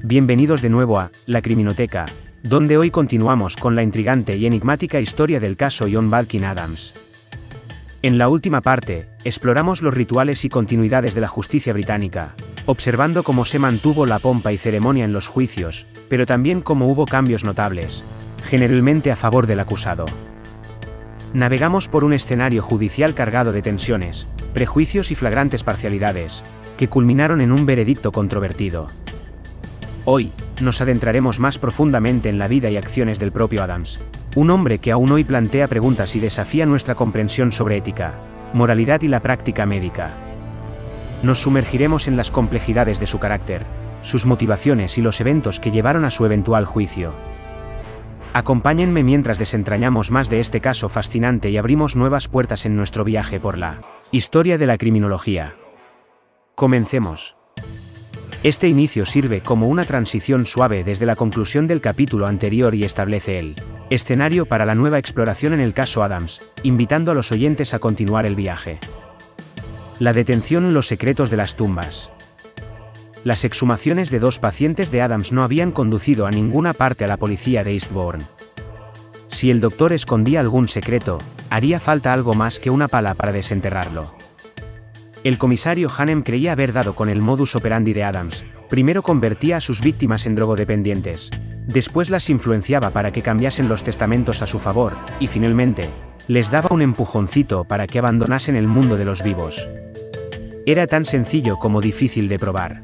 Bienvenidos de nuevo a La Criminoteca, donde hoy continuamos con la intrigante y enigmática historia del caso John Badkin Adams. En la última parte, exploramos los rituales y continuidades de la justicia británica, observando cómo se mantuvo la pompa y ceremonia en los juicios, pero también cómo hubo cambios notables, generalmente a favor del acusado. Navegamos por un escenario judicial cargado de tensiones, prejuicios y flagrantes parcialidades, que culminaron en un veredicto controvertido. Hoy, nos adentraremos más profundamente en la vida y acciones del propio Adams, un hombre que aún hoy plantea preguntas y desafía nuestra comprensión sobre ética, moralidad y la práctica médica. Nos sumergiremos en las complejidades de su carácter, sus motivaciones y los eventos que llevaron a su eventual juicio. Acompáñenme mientras desentrañamos más de este caso fascinante y abrimos nuevas puertas en nuestro viaje por la historia de la criminología. Comencemos. Este inicio sirve como una transición suave desde la conclusión del capítulo anterior y establece el escenario para la nueva exploración en el caso Adams, invitando a los oyentes a continuar el viaje. La detención en los secretos de las tumbas. Las exhumaciones de dos pacientes de Adams no habían conducido a ninguna parte a la policía de Eastbourne. Si el doctor escondía algún secreto, haría falta algo más que una pala para desenterrarlo. El comisario Hanem creía haber dado con el modus operandi de Adams. Primero convertía a sus víctimas en drogodependientes, después las influenciaba para que cambiasen los testamentos a su favor, y finalmente, les daba un empujoncito para que abandonasen el mundo de los vivos. Era tan sencillo como difícil de probar.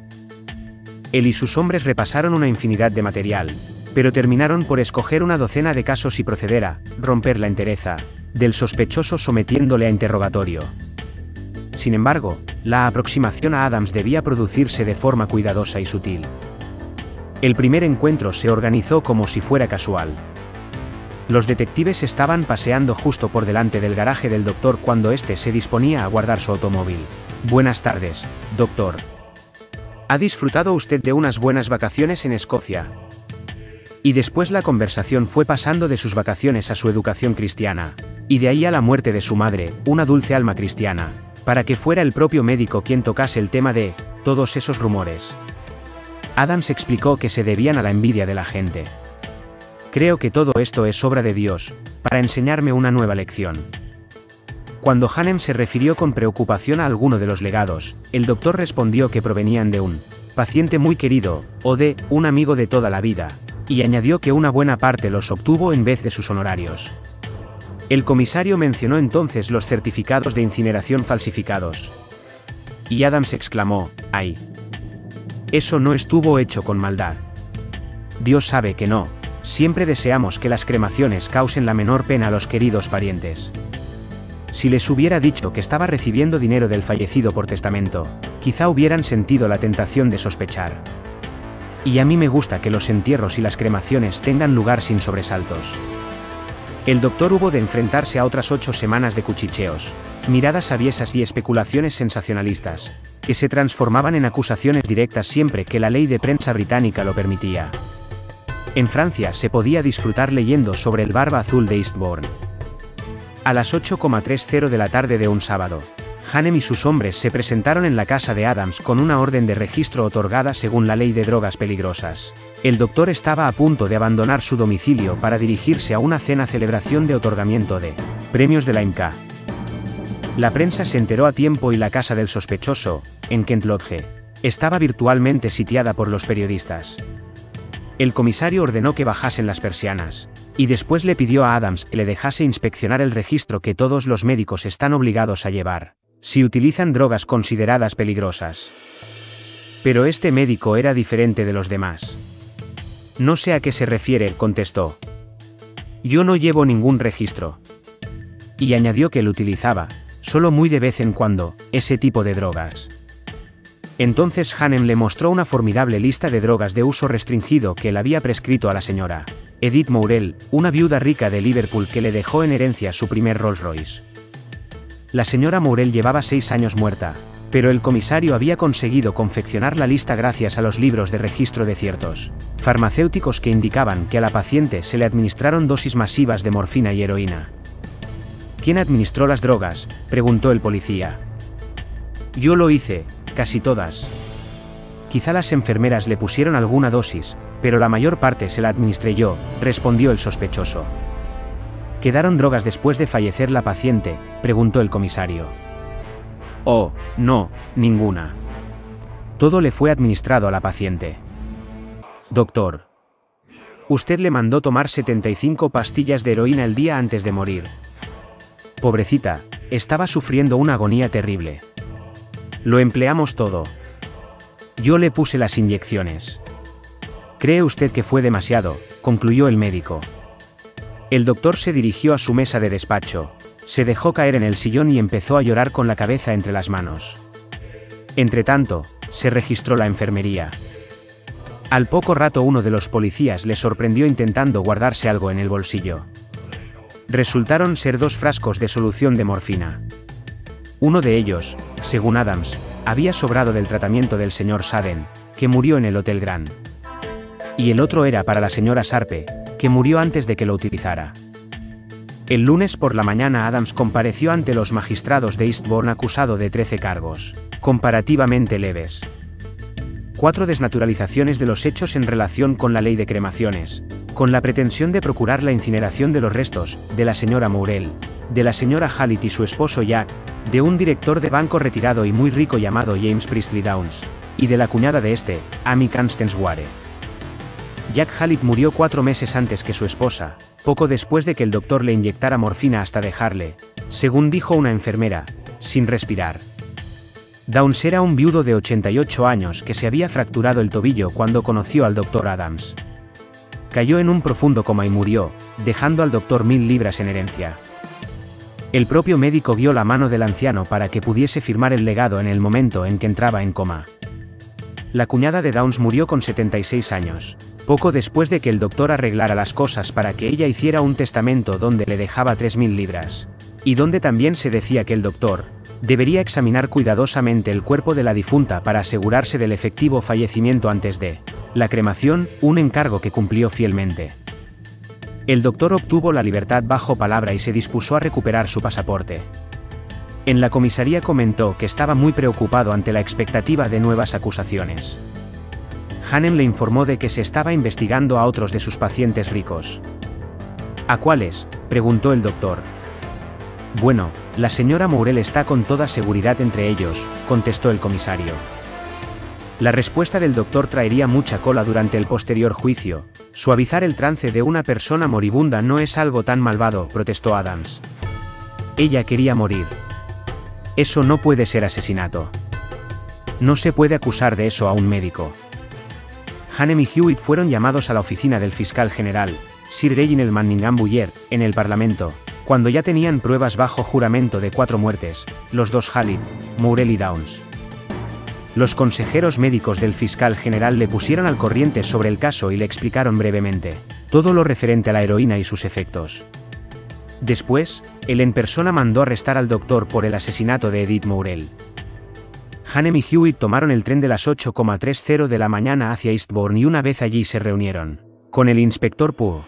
Él y sus hombres repasaron una infinidad de material, pero terminaron por escoger una docena de casos y proceder a romper la entereza del sospechoso sometiéndole a interrogatorio. Sin embargo, la aproximación a Adams debía producirse de forma cuidadosa y sutil. El primer encuentro se organizó como si fuera casual. Los detectives estaban paseando justo por delante del garaje del doctor cuando éste se disponía a guardar su automóvil. Buenas tardes, doctor. ¿Ha disfrutado usted de unas buenas vacaciones en Escocia? Y después la conversación fue pasando de sus vacaciones a su educación cristiana, y de ahí a la muerte de su madre, una dulce alma cristiana, para que fuera el propio médico quien tocase el tema de todos esos rumores. Adams explicó que se debían a la envidia de la gente. Creo que todo esto es obra de Dios, para enseñarme una nueva lección. Cuando Hanem se refirió con preocupación a alguno de los legados, el doctor respondió que provenían de un paciente muy querido, o de un amigo de toda la vida, y añadió que una buena parte los obtuvo en vez de sus honorarios. El comisario mencionó entonces los certificados de incineración falsificados. Y Adams exclamó, ¡ay! Eso no estuvo hecho con maldad. Dios sabe que no, siempre deseamos que las cremaciones causen la menor pena a los queridos parientes. Si les hubiera dicho que estaba recibiendo dinero del fallecido por testamento, quizá hubieran sentido la tentación de sospechar. Y a mí me gusta que los entierros y las cremaciones tengan lugar sin sobresaltos. El doctor hubo de enfrentarse a otras 8 semanas de cuchicheos, miradas aviesas y especulaciones sensacionalistas, que se transformaban en acusaciones directas siempre que la ley de prensa británica lo permitía. En Francia se podía disfrutar leyendo sobre el Barba Azul de Eastbourne. A las 8:30 de la tarde de un sábado, Hanem y sus hombres se presentaron en la casa de Adams con una orden de registro otorgada según la ley de drogas peligrosas. El doctor estaba a punto de abandonar su domicilio para dirigirse a una cena celebración de otorgamiento de premios de la IMCA. La prensa se enteró a tiempo y la casa del sospechoso, en Kent Lodge, estaba virtualmente sitiada por los periodistas. El comisario ordenó que bajasen las persianas, y después le pidió a Adams que le dejase inspeccionar el registro que todos los médicos están obligados a llevar si utilizan drogas consideradas peligrosas. Pero este médico era diferente de los demás. No sé a qué se refiere, contestó. Yo no llevo ningún registro. Y añadió que él utilizaba, solo muy de vez en cuando, ese tipo de drogas. Entonces Hanem le mostró una formidable lista de drogas de uso restringido que él había prescrito a la señora Edith Mourel, una viuda rica de Liverpool que le dejó en herencia su primer Rolls Royce. La señora Mourel llevaba 6 años muerta, pero el comisario había conseguido confeccionar la lista gracias a los libros de registro de ciertos farmacéuticos que indicaban que a la paciente se le administraron dosis masivas de morfina y heroína. ¿Quién administró las drogas?, preguntó el policía. Yo lo hice, casi todas. Quizá las enfermeras le pusieron alguna dosis, pero la mayor parte se la administré yo, respondió el sospechoso. ¿Quedaron drogas después de fallecer la paciente?, preguntó el comisario. Oh, no, ninguna. Todo le fue administrado a la paciente. Doctor. Usted le mandó tomar 75 pastillas de heroína el día antes de morir. Pobrecita, estaba sufriendo una agonía terrible. Lo empleamos todo. Yo le puse las inyecciones. ¿Cree usted que fue demasiado?, concluyó el médico. El doctor se dirigió a su mesa de despacho, se dejó caer en el sillón y empezó a llorar con la cabeza entre las manos. Entretanto, se registró la enfermería. Al poco rato uno de los policías le sorprendió intentando guardarse algo en el bolsillo. Resultaron ser 2 frascos de solución de morfina. Uno de ellos, según Adams, había sobrado del tratamiento del señor Sadden, que murió en el Hotel Grand. Y el otro era para la señora Sharpe, que murió antes de que lo utilizara. El lunes por la mañana Adams compareció ante los magistrados de Eastbourne acusado de 13 cargos, comparativamente leves. 4 desnaturalizaciones de los hechos en relación con la ley de cremaciones, con la pretensión de procurar la incineración de los restos, de la señora Morell, de la señora Hallett y su esposo Jack, de un director de banco retirado y muy rico llamado James Priestley Downs, y de la cuñada de este, Amy Constance-Ware. Jack Hallett murió 4 meses antes que su esposa, poco después de que el doctor le inyectara morfina hasta dejarle, según dijo una enfermera, sin respirar. Downs era un viudo de 88 años que se había fracturado el tobillo cuando conoció al doctor Adams. Cayó en un profundo coma y murió, dejando al doctor 1000 libras en herencia. El propio médico guió la mano del anciano para que pudiese firmar el legado en el momento en que entraba en coma. La cuñada de Downs murió con 76 años, poco después de que el doctor arreglara las cosas para que ella hiciera un testamento donde le dejaba 3000 libras, y donde también se decía que el doctor debería examinar cuidadosamente el cuerpo de la difunta para asegurarse del efectivo fallecimiento antes de la cremación, un encargo que cumplió fielmente. El doctor obtuvo la libertad bajo palabra y se dispuso a recuperar su pasaporte. En la comisaría comentó que estaba muy preocupado ante la expectativa de nuevas acusaciones. Hanem le informó de que se estaba investigando a otros de sus pacientes ricos. ¿A cuáles?, preguntó el doctor. Bueno, la señora Morell está con toda seguridad entre ellos, contestó el comisario. La respuesta del doctor traería mucha cola durante el posterior juicio. Suavizar el trance de una persona moribunda no es algo tan malvado, protestó Adams. Ella quería morir. Eso no puede ser asesinato. No se puede acusar de eso a un médico. Hanem y Hewitt fueron llamados a la oficina del fiscal general, Sir Reginald Manningham Bulwer, en el Parlamento, cuando ya tenían pruebas bajo juramento de 4 muertes, los 2 Hallett, Morell y Downs. Los consejeros médicos del fiscal general le pusieron al corriente sobre el caso y le explicaron brevemente todo lo referente a la heroína y sus efectos. Después, él en persona mandó arrestar al doctor por el asesinato de Edith Morell. Hanem y Hewitt tomaron el tren de las 8:30 de la mañana hacia Eastbourne y una vez allí se reunieron con el inspector Poe.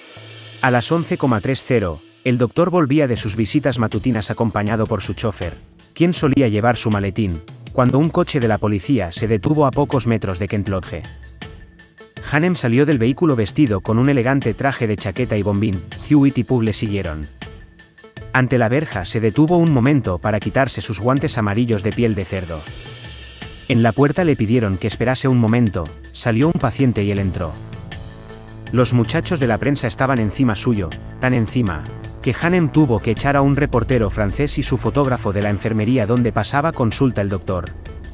A las 11:30, el doctor volvía de sus visitas matutinas acompañado por su chofer, quien solía llevar su maletín, cuando un coche de la policía se detuvo a pocos metros de Kent Lodge. Hanem salió del vehículo vestido con un elegante traje de chaqueta y bombín. Hewitt y Poe le siguieron. Ante la verja se detuvo un momento para quitarse sus guantes amarillos de piel de cerdo. En la puerta le pidieron que esperase un momento, salió un paciente y él entró. Los muchachos de la prensa estaban encima suyo, tan encima, que Hanem tuvo que echar a un reportero francés y su fotógrafo de la enfermería donde pasaba consulta el doctor.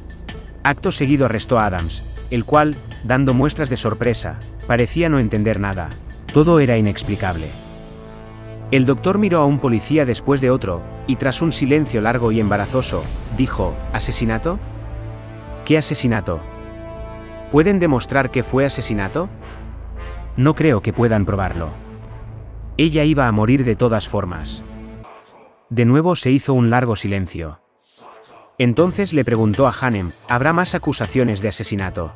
Acto seguido arrestó a Adams, el cual, dando muestras de sorpresa, parecía no entender nada. Todo era inexplicable. El doctor miró a un policía después de otro, y tras un silencio largo y embarazoso, dijo, ¿asesinato? ¿Qué asesinato? ¿Pueden demostrar que fue asesinato? No creo que puedan probarlo. Ella iba a morir de todas formas. De nuevo se hizo un largo silencio. Entonces le preguntó a Hanem, ¿habrá más acusaciones de asesinato?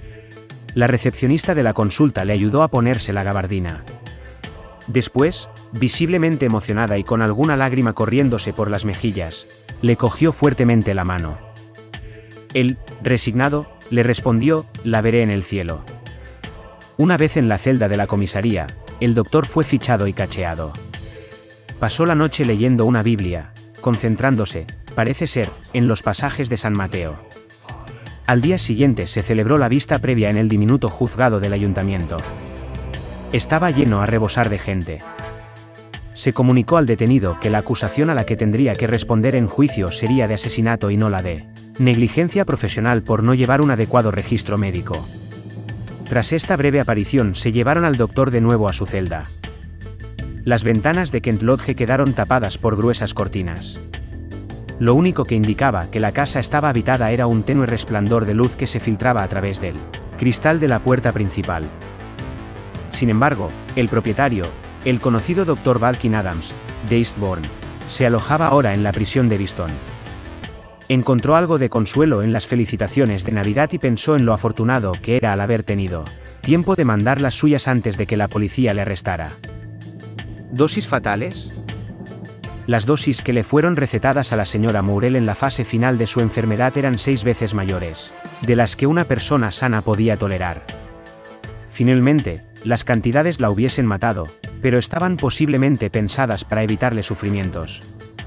La recepcionista de la consulta le ayudó a ponerse la gabardina. Después, visiblemente emocionada y con alguna lágrima corriéndose por las mejillas, le cogió fuertemente la mano. Él, resignado, Le respondió, la veré en el cielo. Una vez en la celda de la comisaría, el doctor fue fichado y cacheado. Pasó la noche leyendo una Biblia, concentrándose, parece ser, en los pasajes de San Mateo. Al día siguiente se celebró la vista previa en el diminuto juzgado del ayuntamiento. Estaba lleno a rebosar de gente. Se comunicó al detenido que la acusación a la que tendría que responder en juicio sería de asesinato y no la de negligencia profesional por no llevar un adecuado registro médico. Tras esta breve aparición se llevaron al doctor de nuevo a su celda. Las ventanas de Kent Lodge quedaron tapadas por gruesas cortinas. Lo único que indicaba que la casa estaba habitada era un tenue resplandor de luz que se filtraba a través del cristal de la puerta principal. Sin embargo, el propietario, el conocido Dr. Balkin Adams, de Eastbourne, se alojaba ahora en la prisión de Beeston. Encontró algo de consuelo en las felicitaciones de Navidad y pensó en lo afortunado que era al haber tenido tiempo de mandar las suyas antes de que la policía le arrestara. ¿Dosis fatales? Las dosis que le fueron recetadas a la señora Morel en la fase final de su enfermedad eran 6 veces mayores, de las que una persona sana podía tolerar. Finalmente, las cantidades la hubiesen matado, pero estaban posiblemente pensadas para evitarle sufrimientos.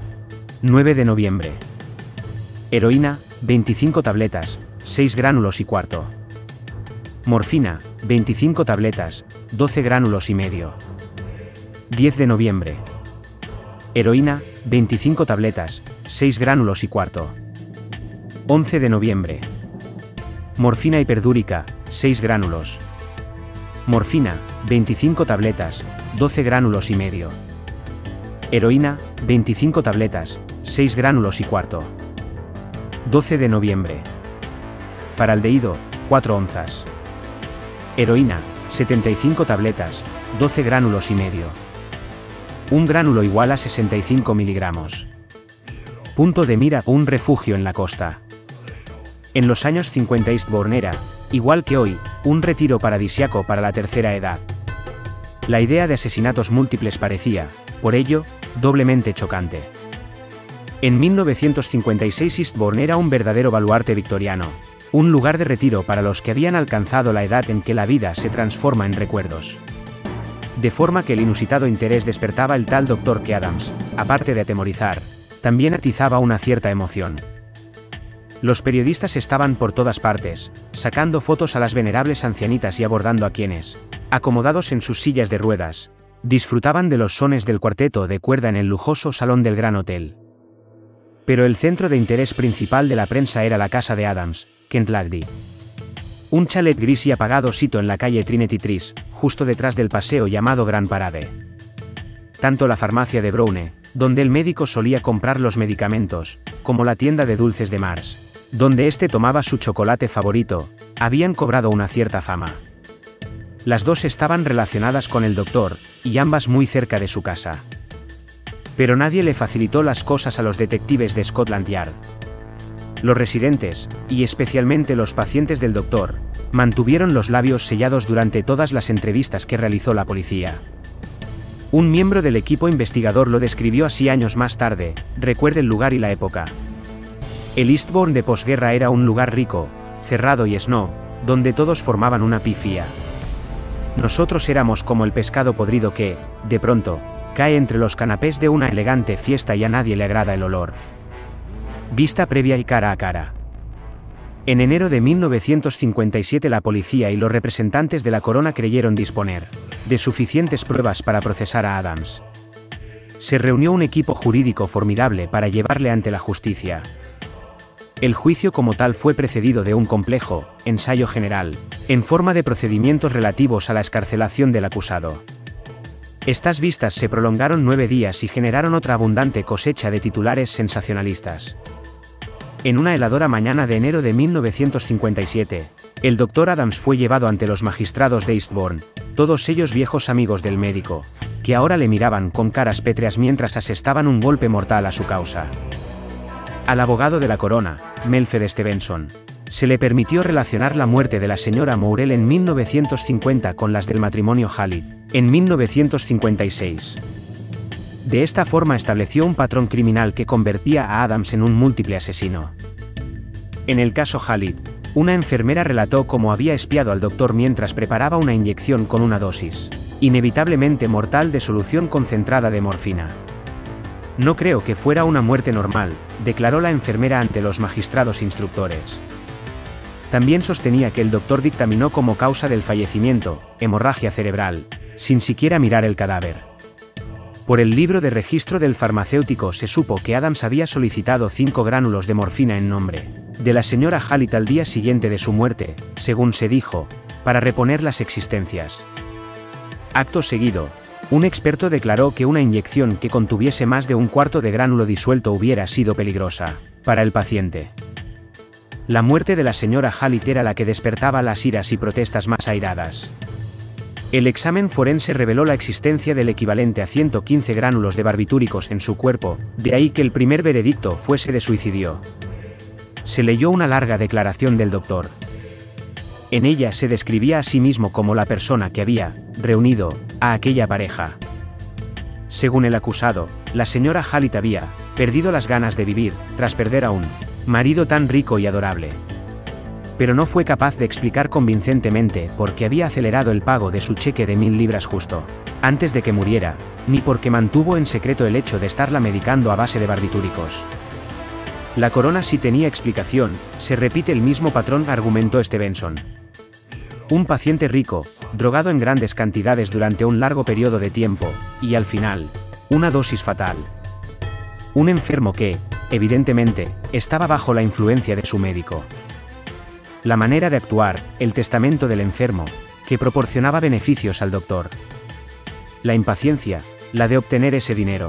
9 de noviembre. Heroína, 25 tabletas, 6 gránulos y cuarto. Morfina, 25 tabletas, 12 gránulos y medio. 10 de noviembre. Heroína, 25 tabletas, 6 gránulos y cuarto. 11 de noviembre. Morfina hiperdúrica, 6 gránulos. Morfina, 25 tabletas, 12 gránulos y medio. Heroína, 25 tabletas, 6 gránulos y cuarto. 12 de noviembre. Paraldehído, 4 onzas. Heroína, 75 tabletas, 12 gránulos y medio. Un gránulo igual a 65 miligramos. Punto de mira: un refugio en la costa. En los años 50 Eastbourne era, igual que hoy, un retiro paradisiaco para la tercera edad. La idea de asesinatos múltiples parecía, por ello, doblemente chocante. En 1956 Eastbourne era un verdadero baluarte victoriano, un lugar de retiro para los que habían alcanzado la edad en que la vida se transforma en recuerdos. De forma que el inusitado interés despertaba el tal doctor que Adams, aparte de atemorizar, también atizaba una cierta emoción. Los periodistas estaban por todas partes, sacando fotos a las venerables ancianitas y abordando a quienes, acomodados en sus sillas de ruedas, disfrutaban de los sones del cuarteto de cuerda en el lujoso salón del Gran Hotel. Pero el centro de interés principal de la prensa era la casa de Adams, Kent Lodge. Un chalet gris y apagado sito en la calle Trinity Trees, justo detrás del paseo llamado Grand Parade. Tanto la farmacia de Browne, donde el médico solía comprar los medicamentos, como la tienda de dulces de Mars, donde éste tomaba su chocolate favorito, habían cobrado una cierta fama. Las dos estaban relacionadas con el doctor, y ambas muy cerca de su casa. Pero nadie le facilitó las cosas a los detectives de Scotland Yard. Los residentes, y especialmente los pacientes del doctor, mantuvieron los labios sellados durante todas las entrevistas que realizó la policía. Un miembro del equipo investigador lo describió así años más tarde: recuerde el lugar y la época. El Eastbourne de posguerra era un lugar rico, cerrado y snob, donde todos formaban una pifia. Nosotros éramos como el pescado podrido que, de pronto, cae entre los canapés de una elegante fiesta y a nadie le agrada el olor. Vista previa y cara a cara. En enero de 1957 la policía y los representantes de la corona creyeron disponer de suficientes pruebas para procesar a Adams. Se reunió un equipo jurídico formidable para llevarle ante la justicia. El juicio como tal fue precedido de un complejo ensayo general, en forma de procedimientos relativos a la excarcelación del acusado. Estas vistas se prolongaron 9 días y generaron otra abundante cosecha de titulares sensacionalistas. En una heladora mañana de enero de 1957, el Dr. Adams fue llevado ante los magistrados de Eastbourne, todos ellos viejos amigos del médico, que ahora le miraban con caras pétreas mientras asestaban un golpe mortal a su causa. Al abogado de la corona, Melfred Stevenson, se le permitió relacionar la muerte de la señora Morel en 1950 con las del matrimonio Halid, en 1956. De esta forma estableció un patrón criminal que convertía a Adams en un múltiple asesino. En el caso Halid, Una enfermera relató cómo había espiado al doctor mientras preparaba una inyección con una dosis inevitablemente mortal de solución concentrada de morfina. No creo que fuera una muerte normal, declaró la enfermera ante los magistrados instructores. También sostenía que el doctor dictaminó como causa del fallecimiento, hemorragia cerebral, sin siquiera mirar el cadáver. Por el libro de registro del farmacéutico se supo que Adams había solicitado 5 gránulos de morfina en nombre de la señora Hallett al día siguiente de su muerte, según se dijo, para reponer las existencias. Acto seguido, un experto declaró que una inyección que contuviese más de un cuarto de gránulo disuelto hubiera sido peligrosa para el paciente. La muerte de la señora Hallett era la que despertaba las iras y protestas más airadas. El examen forense reveló la existencia del equivalente a 115 gránulos de barbitúricos en su cuerpo, de ahí que el primer veredicto fuese de suicidio. Se leyó una larga declaración del doctor. En ella se describía a sí mismo como la persona que había reunido a aquella pareja. Según el acusado, la señora Hallett había perdido las ganas de vivir, tras perder a un marido tan rico y adorable. Pero no fue capaz de explicar convincentemente por qué había acelerado el pago de su cheque de 1000 libras justo antes de que muriera, ni por qué mantuvo en secreto el hecho de estarla medicando a base de barbitúricos. La corona sí tenía explicación, se repite el mismo patrón, argumentó Stevenson. Un paciente rico, drogado en grandes cantidades durante un largo periodo de tiempo, y al final, una dosis fatal. Un enfermo que, evidentemente, estaba bajo la influencia de su médico. La manera de actuar, el testamento del enfermo, que proporcionaba beneficios al doctor. La impaciencia, la de obtener ese dinero.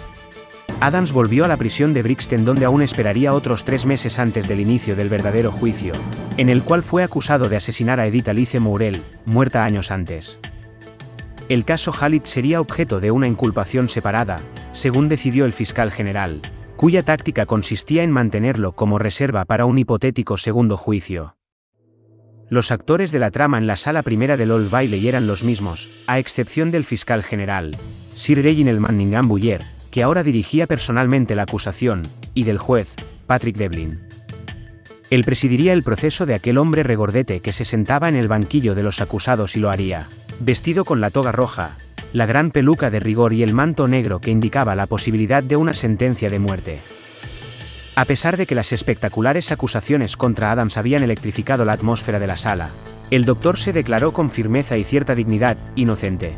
Adams volvió a la prisión de Brixton, donde aún esperaría otros 3 meses antes del inicio del verdadero juicio, en el cual fue acusado de asesinar a Edith Alice Mourel, muerta años antes. El caso Hallett sería objeto de una inculpación separada, según decidió el fiscal general, cuya táctica consistía en mantenerlo como reserva para un hipotético segundo juicio. Los actores de la trama en la sala primera del Old Bailey eran los mismos, a excepción del fiscal general, Sir Reginald Manningham Buller, que ahora dirigía personalmente la acusación, y del juez, Patrick Devlin. Él presidiría el proceso de aquel hombre regordete que se sentaba en el banquillo de los acusados y lo haría, vestido con la toga roja, la gran peluca de rigor y el manto negro que indicaba la posibilidad de una sentencia de muerte. A pesar de que las espectaculares acusaciones contra Adams habían electrificado la atmósfera de la sala, el doctor se declaró con firmeza y cierta dignidad, inocente.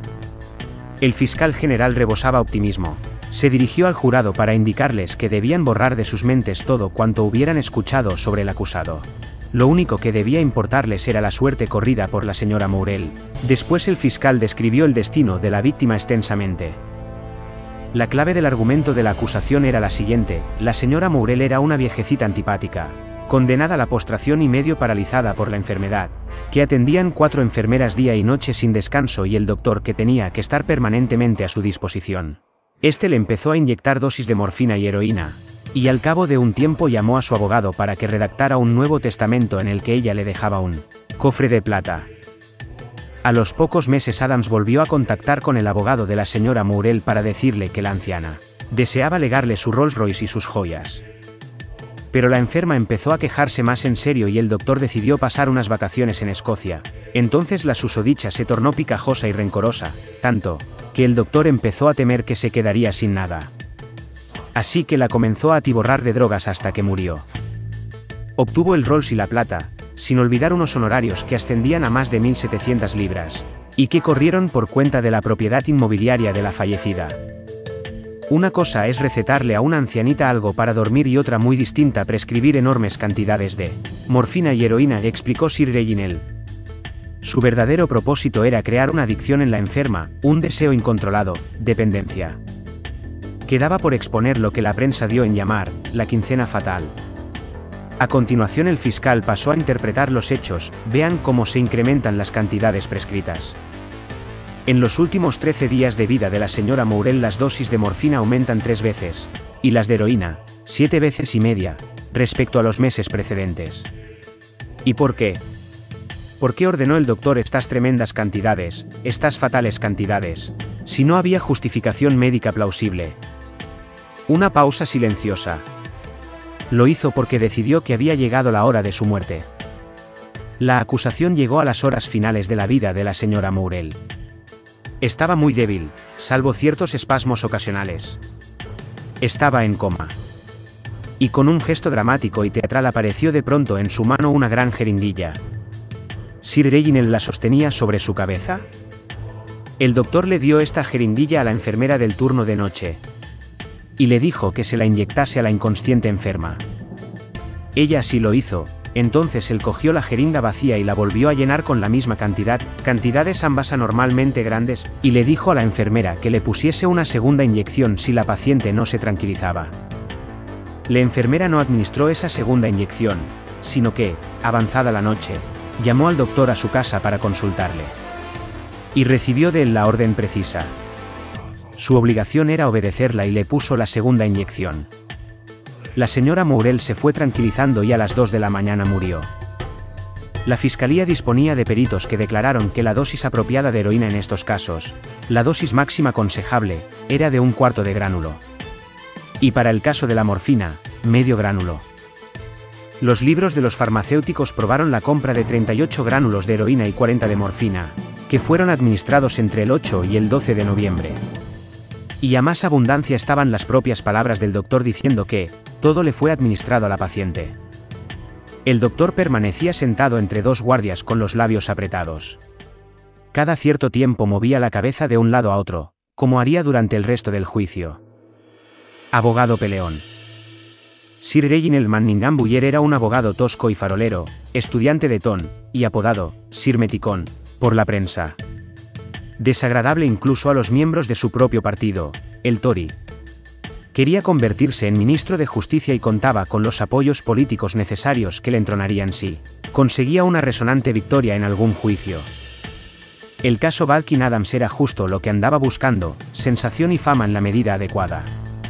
El fiscal general rebosaba optimismo. Se dirigió al jurado para indicarles que debían borrar de sus mentes todo cuanto hubieran escuchado sobre el acusado. Lo único que debía importarles era la suerte corrida por la señora Mourel. Después el fiscal describió el destino de la víctima extensamente. La clave del argumento de la acusación era la siguiente: la señora Mourel era una viejecita antipática, condenada a la postración y medio paralizada por la enfermedad, que atendían 4 enfermeras día y noche sin descanso y el doctor que tenía que estar permanentemente a su disposición. Este le empezó a inyectar dosis de morfina y heroína, y al cabo de un tiempo llamó a su abogado para que redactara un nuevo testamento en el que ella le dejaba un cofre de plata. A los pocos meses Adams volvió a contactar con el abogado de la señora Mourel para decirle que la anciana deseaba legarle su Rolls Royce y sus joyas. Pero la enferma empezó a quejarse más en serio y el doctor decidió pasar unas vacaciones en Escocia. Entonces la susodicha se tornó picajosa y rencorosa, tanto que el doctor empezó a temer que se quedaría sin nada. Así que la comenzó a atiborrar de drogas hasta que murió. Obtuvo el Rolls y la plata, sin olvidar unos honorarios que ascendían a más de 1.700 libras, y que corrieron por cuenta de la propiedad inmobiliaria de la fallecida. Una cosa es recetarle a una ancianita algo para dormir y otra muy distinta prescribir enormes cantidades de morfina y heroína, explicó Sir Reginald. Su verdadero propósito era crear una adicción en la enferma, un deseo incontrolado, dependencia. Quedaba por exponer lo que la prensa dio en llamar la quincena fatal. A continuación el fiscal pasó a interpretar los hechos. Vean cómo se incrementan las cantidades prescritas. En los últimos 13 días de vida de la señora Mourel las dosis de morfina aumentan 3 veces, y las de heroína, 7 veces y media, respecto a los meses precedentes. ¿Y por qué? ¿Por qué ordenó el doctor estas tremendas cantidades, estas fatales cantidades, si no había justificación médica plausible? Una pausa silenciosa. Lo hizo porque decidió que había llegado la hora de su muerte. La acusación llegó a las horas finales de la vida de la señora Morel. Estaba muy débil, salvo ciertos espasmos ocasionales. Estaba en coma. Y con un gesto dramático y teatral apareció de pronto en su mano una gran jeringuilla. ¿Sir Reginald la sostenía sobre su cabeza? El doctor le dio esta jeringuilla a la enfermera del turno de noche. Y le dijo que se la inyectase a la inconsciente enferma. Ella así lo hizo. Entonces él cogió la jeringa vacía y la volvió a llenar con la misma cantidad, cantidades ambas anormalmente grandes, y le dijo a la enfermera que le pusiese una segunda inyección si la paciente no se tranquilizaba. La enfermera no administró esa segunda inyección, sino que, avanzada la noche, llamó al doctor a su casa para consultarle. Y recibió de él la orden precisa. Su obligación era obedecerla y le puso la segunda inyección. La señora Morel se fue tranquilizando y a las 2 de la mañana murió. La fiscalía disponía de peritos que declararon que la dosis apropiada de heroína en estos casos, la dosis máxima aconsejable, era de 1/4 de gránulo. Y para el caso de la morfina, medio gránulo. Los libros de los farmacéuticos probaron la compra de 38 gránulos de heroína y 40 de morfina, que fueron administrados entre el 8 y el 12 de noviembre. Y a más abundancia estaban las propias palabras del doctor diciendo que todo le fue administrado a la paciente. El doctor permanecía sentado entre dos guardias con los labios apretados. Cada cierto tiempo movía la cabeza de un lado a otro, como haría durante el resto del juicio. Abogado peleón. Sir Reginald Manningham Buller era un abogado tosco y farolero, estudiante de Eton, y apodado Sir Meticón por la prensa. Desagradable incluso a los miembros de su propio partido, el Tory. Quería convertirse en ministro de Justicia y contaba con los apoyos políticos necesarios que le entronarían si conseguía una resonante victoria en algún juicio. El caso Balkin Adams era justo lo que andaba buscando, sensación y fama en la medida adecuada.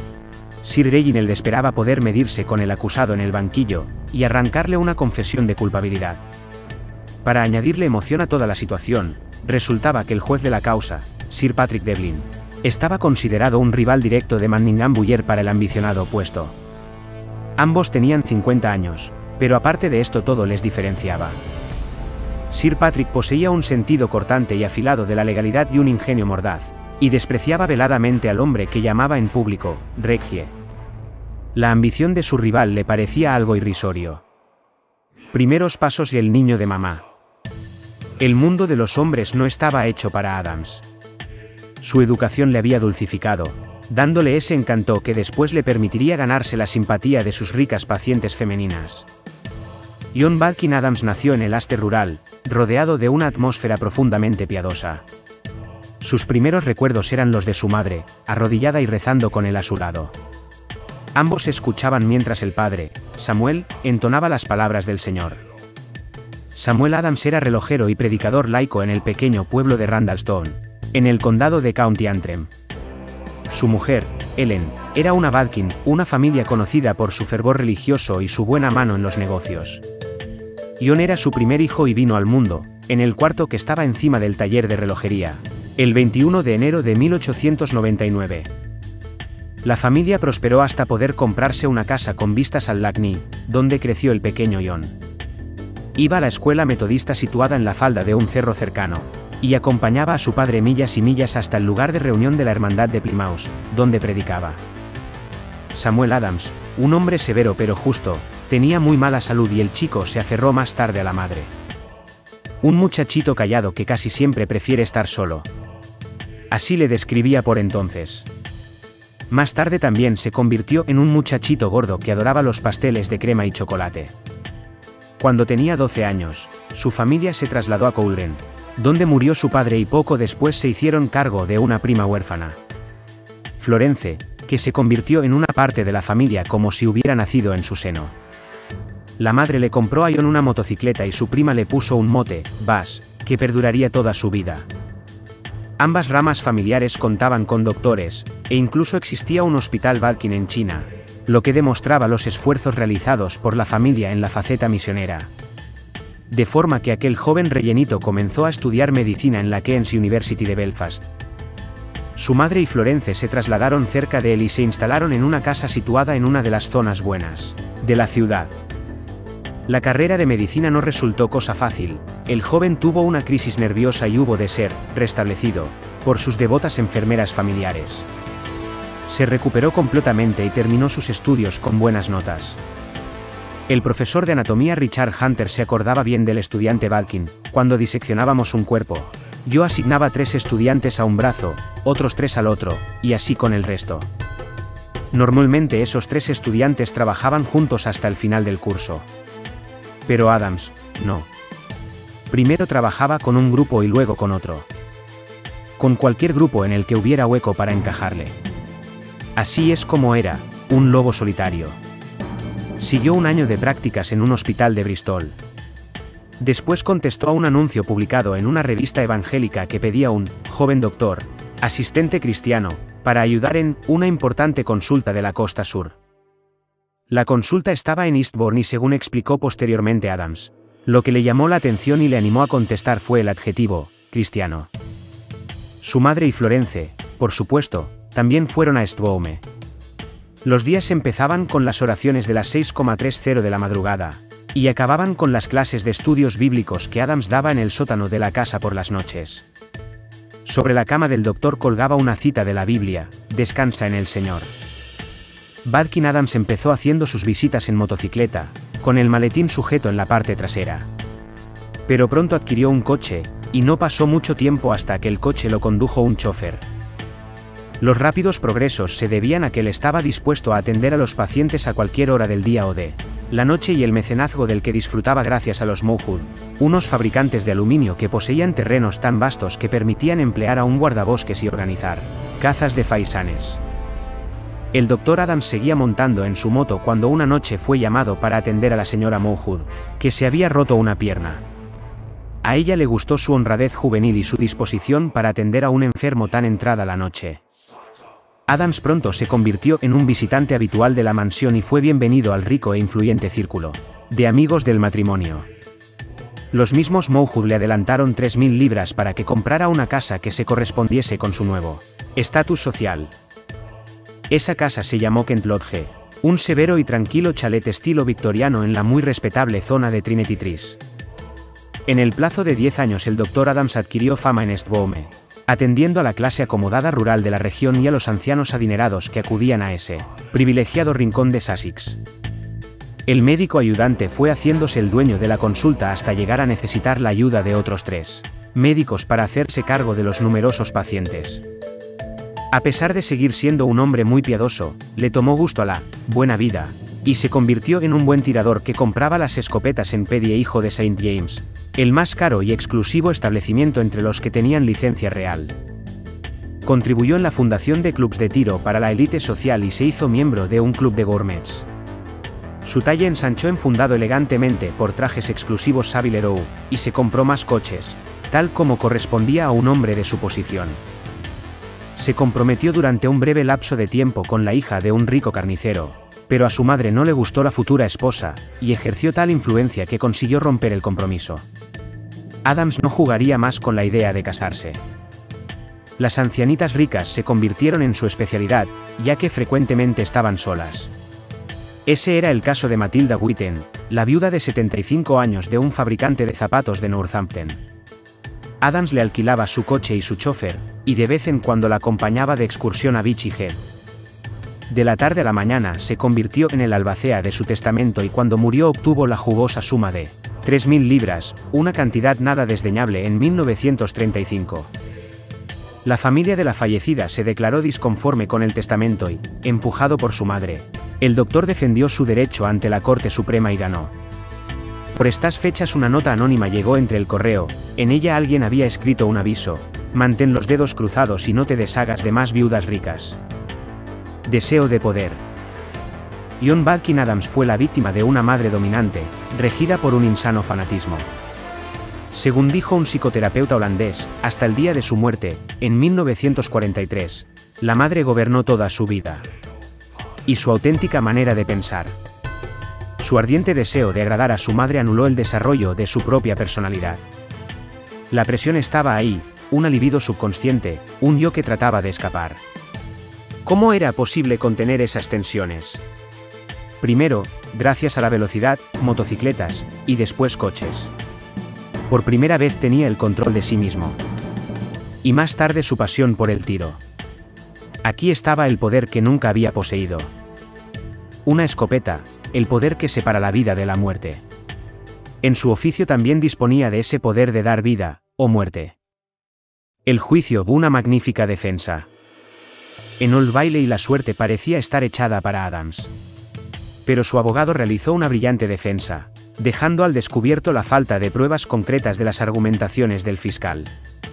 Sir Reginald esperaba poder medirse con el acusado en el banquillo, y arrancarle una confesión de culpabilidad. Para añadirle emoción a toda la situación, resultaba que el juez de la causa, Sir Patrick Devlin, estaba considerado un rival directo de Manningham Buller para el ambicionado puesto. Ambos tenían 50 años, pero aparte de esto todo les diferenciaba. Sir Patrick poseía un sentido cortante y afilado de la legalidad y un ingenio mordaz, y despreciaba veladamente al hombre que llamaba en público Regie. La ambición de su rival le parecía algo irrisorio. Primeros pasos y el niño de mamá. El mundo de los hombres no estaba hecho para Adams. Su educación le había dulcificado, dándole ese encanto que después le permitiría ganarse la simpatía de sus ricas pacientes femeninas. John Balkin Adams nació en el Aster rural, rodeado de una atmósfera profundamente piadosa. Sus primeros recuerdos eran los de su madre, arrodillada y rezando con él a su lado. Ambos escuchaban mientras el padre, Samuel, entonaba las palabras del Señor. Samuel Adams era relojero y predicador laico en el pequeño pueblo de Randalstone, en el condado de County Antrim. Su mujer, Ellen, era una Balkin, una familia conocida por su fervor religioso y su buena mano en los negocios. John era su primer hijo y vino al mundo, en el cuarto que estaba encima del taller de relojería, el 21 de enero de 1899. La familia prosperó hasta poder comprarse una casa con vistas al Lac Ni, donde creció el pequeño John. Iba a la escuela metodista situada en la falda de un cerro cercano, y acompañaba a su padre millas y millas hasta el lugar de reunión de la Hermandad de Plymouth, donde predicaba. Samuel Adams, un hombre severo pero justo, tenía muy mala salud y el chico se aferró más tarde a la madre. Un muchachito callado que casi siempre prefiere estar solo. Así le describía por entonces. Más tarde también se convirtió en un muchachito gordo que adoraba los pasteles de crema y chocolate. Cuando tenía 12 años, su familia se trasladó a Cowlren, donde murió su padre y poco después se hicieron cargo de una prima huérfana, Florence, que se convirtió en una parte de la familia como si hubiera nacido en su seno. La madre le compró a John una motocicleta y su prima le puso un mote, Buzz, que perduraría toda su vida. Ambas ramas familiares contaban con doctores, e incluso existía un hospital Balkin en China, lo que demostraba los esfuerzos realizados por la familia en la faceta misionera. De forma que aquel joven rellenito comenzó a estudiar medicina en la King's University de Belfast. Su madre y Florence se trasladaron cerca de él y se instalaron en una casa situada en una de las zonas buenas de la ciudad. La carrera de medicina no resultó cosa fácil, el joven tuvo una crisis nerviosa y hubo de ser restablecido por sus devotas enfermeras familiares. Se recuperó completamente y terminó sus estudios con buenas notas. El profesor de anatomía Richard Hunter se acordaba bien del estudiante Balkin. Cuando diseccionábamos un cuerpo, yo asignaba 3 estudiantes a un brazo, otros 3 al otro, y así con el resto. Normalmente esos 3 estudiantes trabajaban juntos hasta el final del curso. Pero Adams, no. Primero trabajaba con un grupo y luego con otro. Con cualquier grupo en el que hubiera hueco para encajarle. Así es como era, un lobo solitario. Siguió un año de prácticas en un hospital de Bristol. Después contestó a un anuncio publicado en una revista evangélica que pedía un joven doctor, asistente cristiano, para ayudar en una importante consulta de la costa sur. La consulta estaba en Eastbourne y según explicó posteriormente Adams, lo que le llamó la atención y le animó a contestar fue el adjetivo, cristiano. Su madre y Florence, por supuesto, también fueron a Eastbourne. Los días empezaban con las oraciones de las 6:30 de la madrugada, y acababan con las clases de estudios bíblicos que Adams daba en el sótano de la casa por las noches. Sobre la cama del doctor colgaba una cita de la Biblia, descansa en el Señor. Balkin Adams empezó haciendo sus visitas en motocicleta, con el maletín sujeto en la parte trasera. Pero pronto adquirió un coche, y no pasó mucho tiempo hasta que el coche lo condujo un chofer. Los rápidos progresos se debían a que él estaba dispuesto a atender a los pacientes a cualquier hora del día o de la noche y el mecenazgo del que disfrutaba gracias a los Mohud, unos fabricantes de aluminio que poseían terrenos tan vastos que permitían emplear a un guardabosques y organizar cazas de faisanes. El doctor Adams seguía montando en su moto cuando una noche fue llamado para atender a la señora Mohud, que se había roto una pierna. A ella le gustó su honradez juvenil y su disposición para atender a un enfermo tan entrada la noche. Adams pronto se convirtió en un visitante habitual de la mansión y fue bienvenido al rico e influyente círculo de amigos del matrimonio. Los mismos Mohud le adelantaron 3.000 libras para que comprara una casa que se correspondiese con su nuevo estatus social. Esa casa se llamó Kent Lodge, un severo y tranquilo chalet estilo victoriano en la muy respetable zona de Trinity Trees. En el plazo de 10 años el Dr. Adams adquirió fama en Eastbourne, atendiendo a la clase acomodada rural de la región y a los ancianos adinerados que acudían a ese privilegiado rincón de Sussex. El médico ayudante fue haciéndose el dueño de la consulta hasta llegar a necesitar la ayuda de otros 3 médicos para hacerse cargo de los numerosos pacientes. A pesar de seguir siendo un hombre muy piadoso, le tomó gusto a la buena vida, y se convirtió en un buen tirador que compraba las escopetas en Pedie Hijo de St. James, el más caro y exclusivo establecimiento entre los que tenían licencia real. Contribuyó en la fundación de clubs de tiro para la élite social y se hizo miembro de un club de gourmets. Su talle ensanchó enfundado elegantemente por trajes exclusivos Savile Row, y se compró más coches, tal como correspondía a un hombre de su posición. Se comprometió durante un breve lapso de tiempo con la hija de un rico carnicero, pero a su madre no le gustó la futura esposa, y ejerció tal influencia que consiguió romper el compromiso. Adams no jugaría más con la idea de casarse. Las ancianitas ricas se convirtieron en su especialidad, ya que frecuentemente estaban solas. Ese era el caso de Matilda Witten, la viuda de 75 años de un fabricante de zapatos de Northampton. Adams le alquilaba su coche y su chofer, y de vez en cuando la acompañaba de excursión a Beachy Head. De la tarde a la mañana se convirtió en el albacea de su testamento y cuando murió obtuvo la jugosa suma de 3.000 libras, una cantidad nada desdeñable en 1935. La familia de la fallecida se declaró disconforme con el testamento y, empujado por su madre, el doctor defendió su derecho ante la Corte Suprema y ganó. Por estas fechas una nota anónima llegó entre el correo, en ella alguien había escrito un aviso: mantén los dedos cruzados y no te deshagas de más viudas ricas. Deseo de poder. John Balkin Adams fue la víctima de una madre dominante, regida por un insano fanatismo. Según dijo un psicoterapeuta holandés, hasta el día de su muerte, en 1943, la madre gobernó toda su vida. Y su auténtica manera de pensar. Su ardiente deseo de agradar a su madre anuló el desarrollo de su propia personalidad. La presión estaba ahí, un libido subconsciente, un yo que trataba de escapar. ¿Cómo era posible contener esas tensiones? Primero, gracias a la velocidad, motocicletas, y después coches. Por primera vez tenía el control de sí mismo. Y más tarde su pasión por el tiro. Aquí estaba el poder que nunca había poseído. Una escopeta, el poder que separa la vida de la muerte. En su oficio también disponía de ese poder de dar vida, o muerte. El juicio hubo una magnífica defensa. En Old Bailey la suerte parecía estar echada para Adams. Pero su abogado realizó una brillante defensa, dejando al descubierto la falta de pruebas concretas de las argumentaciones del fiscal.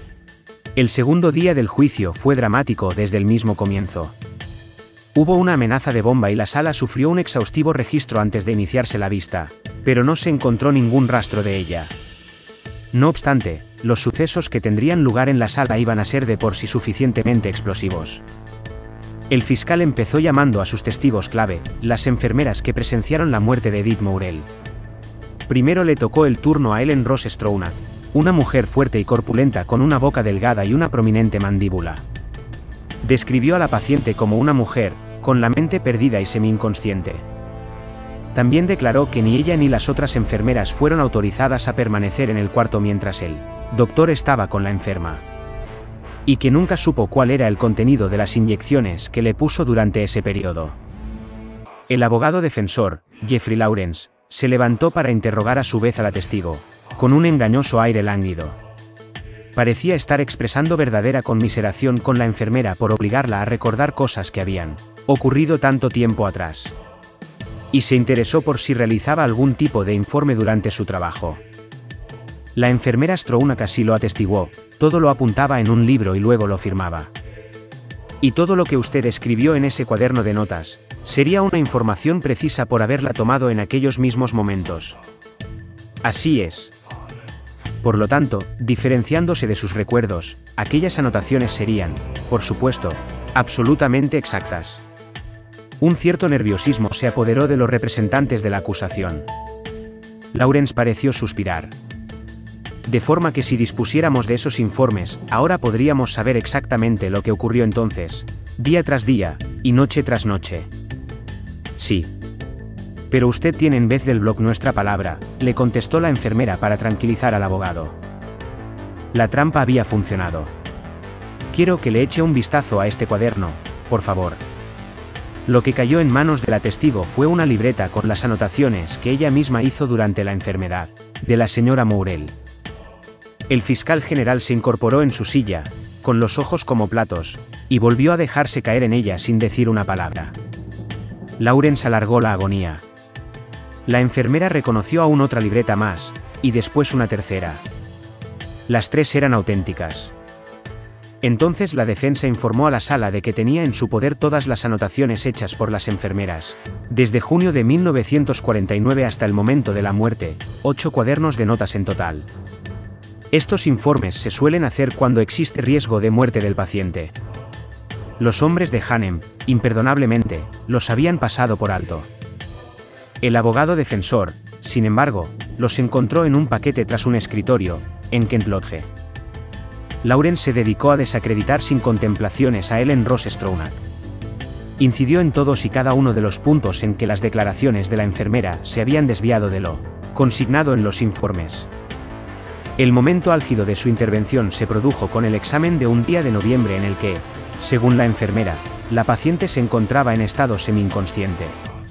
El segundo día del juicio fue dramático desde el mismo comienzo. Hubo una amenaza de bomba y la sala sufrió un exhaustivo registro antes de iniciarse la vista, pero no se encontró ningún rastro de ella. No obstante, los sucesos que tendrían lugar en la sala iban a ser de por sí suficientemente explosivos. El fiscal empezó llamando a sus testigos clave, las enfermeras que presenciaron la muerte de Edith Mourelle. Primero le tocó el turno a Ellen Rose Stronach, una mujer fuerte y corpulenta con una boca delgada y una prominente mandíbula. Describió a la paciente como una mujer, con la mente perdida y semi-inconsciente. También declaró que ni ella ni las otras enfermeras fueron autorizadas a permanecer en el cuarto mientras el doctor estaba con la enferma. Y que nunca supo cuál era el contenido de las inyecciones que le puso durante ese periodo. El abogado defensor, Jeffrey Lawrence, se levantó para interrogar a su vez a la testigo, con un engañoso aire lánguido. Parecía estar expresando verdadera conmiseración con la enfermera por obligarla a recordar cosas que habían ocurrido tanto tiempo atrás. Y se interesó por si realizaba algún tipo de informe durante su trabajo. La enfermera Stronach así lo atestiguó, todo lo apuntaba en un libro y luego lo firmaba. Y todo lo que usted escribió en ese cuaderno de notas, sería una información precisa por haberla tomado en aquellos mismos momentos. Así es. Por lo tanto, diferenciándose de sus recuerdos, aquellas anotaciones serían, por supuesto, absolutamente exactas. Un cierto nerviosismo se apoderó de los representantes de la acusación. Lawrence pareció suspirar. De forma que si dispusiéramos de esos informes, ahora podríamos saber exactamente lo que ocurrió entonces, día tras día, y noche tras noche. Sí. Pero usted tiene en vez del blog nuestra palabra, le contestó la enfermera para tranquilizar al abogado. La trampa había funcionado. Quiero que le eche un vistazo a este cuaderno, por favor. Lo que cayó en manos de la testigo fue una libreta con las anotaciones que ella misma hizo durante la enfermedad de la señora Mourelle. El fiscal general se incorporó en su silla, con los ojos como platos, y volvió a dejarse caer en ella sin decir una palabra. Lawrence alargó la agonía. La enfermera reconoció aún otra libreta más, y después una tercera. Las tres eran auténticas. Entonces la defensa informó a la sala de que tenía en su poder todas las anotaciones hechas por las enfermeras, desde junio de 1949 hasta el momento de la muerte, 8 cuadernos de notas en total. Estos informes se suelen hacer cuando existe riesgo de muerte del paciente. Los hombres de Hanem, imperdonablemente, los habían pasado por alto. El abogado defensor, sin embargo, los encontró en un paquete tras un escritorio, en Kent Lodge. Lawrence se dedicó a desacreditar sin contemplaciones a Ellen Rose Stronach. Incidió en todos y cada uno de los puntos en que las declaraciones de la enfermera se habían desviado de lo consignado en los informes. El momento álgido de su intervención se produjo con el examen de un día de noviembre en el que, según la enfermera, la paciente se encontraba en estado semi-inconsciente.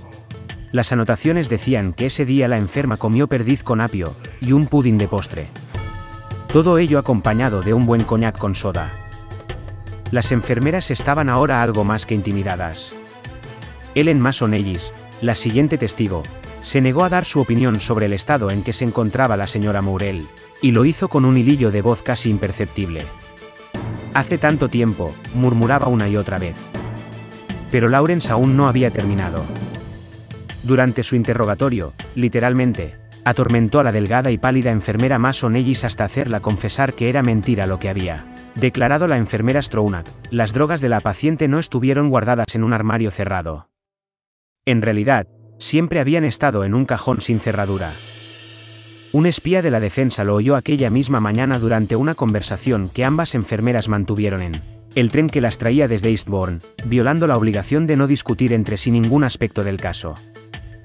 Las anotaciones decían que ese día la enferma comió perdiz con apio, y un pudding de postre. Todo ello acompañado de un buen coñac con soda. Las enfermeras estaban ahora algo más que intimidadas. Ellen Mason Ellis, la siguiente testigo, se negó a dar su opinión sobre el estado en que se encontraba la señora Mourelle, y lo hizo con un hilillo de voz casi imperceptible. Hace tanto tiempo, murmuraba una y otra vez. Pero Lawrence aún no había terminado. Durante su interrogatorio, literalmente, atormentó a la delgada y pálida enfermera Mason Ellis hasta hacerla confesar que era mentira lo que había declarado la enfermera Stronach. Las drogas de la paciente no estuvieron guardadas en un armario cerrado. En realidad, siempre habían estado en un cajón sin cerradura. Un espía de la defensa lo oyó aquella misma mañana durante una conversación que ambas enfermeras mantuvieron en el tren que las traía desde Eastbourne, violando la obligación de no discutir entre sí ningún aspecto del caso.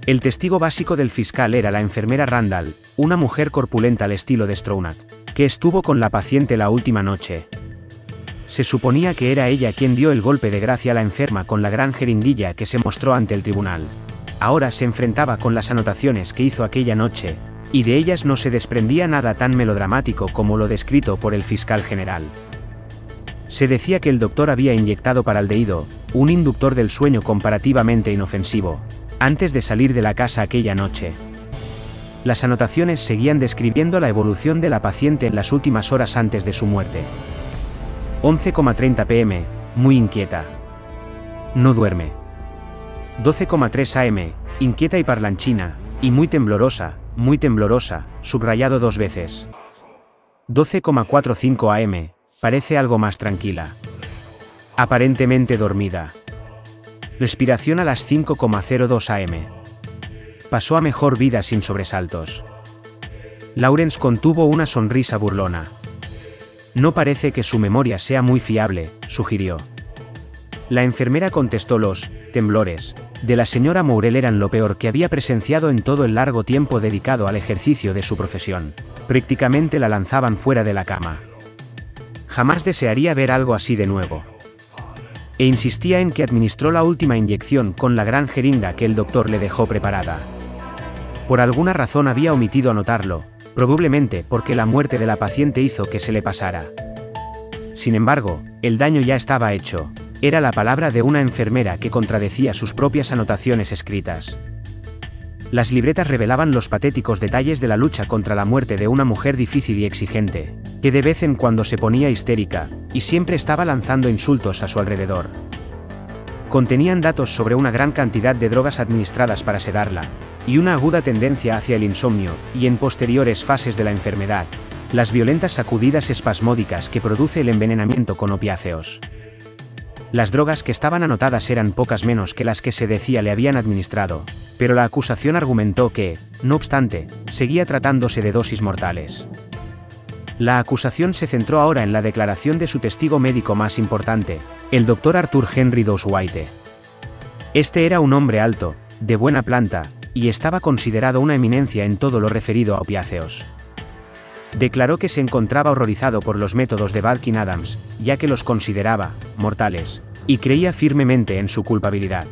El testigo básico del fiscal era la enfermera Randall, una mujer corpulenta al estilo de Stronach, que estuvo con la paciente la última noche. Se suponía que era ella quien dio el golpe de gracia a la enferma con la gran jeringuilla que se mostró ante el tribunal. Ahora se enfrentaba con las anotaciones que hizo aquella noche, y de ellas no se desprendía nada tan melodramático como lo descrito por el fiscal general. Se decía que el doctor había inyectado paraldehído, un inductor del sueño comparativamente inofensivo, antes de salir de la casa aquella noche. Las anotaciones seguían describiendo la evolución de la paciente en las últimas horas antes de su muerte. 11:30 p.m, muy inquieta. No duerme. 12:3 a.m, inquieta y parlanchina, y muy temblorosa, subrayado 2 veces. 12:45 a.m, parece algo más tranquila. Aparentemente dormida. Respiración a las 5:02 a.m. Pasó a mejor vida sin sobresaltos. Lawrence contuvo una sonrisa burlona. No parece que su memoria sea muy fiable, sugirió. La enfermera contestó: los temblores de la señora Morell eran lo peor que había presenciado en todo el largo tiempo dedicado al ejercicio de su profesión. Prácticamente la lanzaban fuera de la cama. Jamás desearía ver algo así de nuevo. E insistía en que administró la última inyección con la gran jeringa que el doctor le dejó preparada. Por alguna razón había omitido anotarlo, probablemente porque la muerte de la paciente hizo que se le pasara. Sin embargo, el daño ya estaba hecho. Era la palabra de una enfermera que contradecía sus propias anotaciones escritas. Las libretas revelaban los patéticos detalles de la lucha contra la muerte de una mujer difícil y exigente, que de vez en cuando se ponía histérica, y siempre estaba lanzando insultos a su alrededor. Contenían datos sobre una gran cantidad de drogas administradas para sedarla, y una aguda tendencia hacia el insomnio, y en posteriores fases de la enfermedad, las violentas sacudidas espasmódicas que produce el envenenamiento con opiáceos. Las drogas que estaban anotadas eran pocas menos que las que se decía le habían administrado, pero la acusación argumentó que, no obstante, seguía tratándose de dosis mortales. La acusación se centró ahora en la declaración de su testigo médico más importante, el Dr. Arthur Henry Dawes White. Este era un hombre alto, de buena planta, y estaba considerado una eminencia en todo lo referido a opiáceos. Declaró que se encontraba horrorizado por los métodos de Balkin Adams, ya que los consideraba mortales, y creía firmemente en su culpabilidad.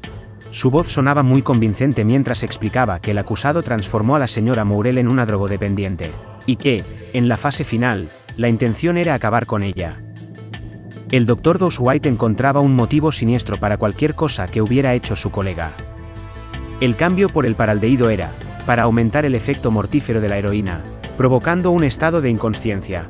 Su voz sonaba muy convincente mientras explicaba que el acusado transformó a la señora Morell en una drogodependiente, y que, en la fase final, la intención era acabar con ella. El Dr. Dawes White encontraba un motivo siniestro para cualquier cosa que hubiera hecho su colega. El cambio por el paraldehído era, para aumentar el efecto mortífero de la heroína, provocando un estado de inconsciencia.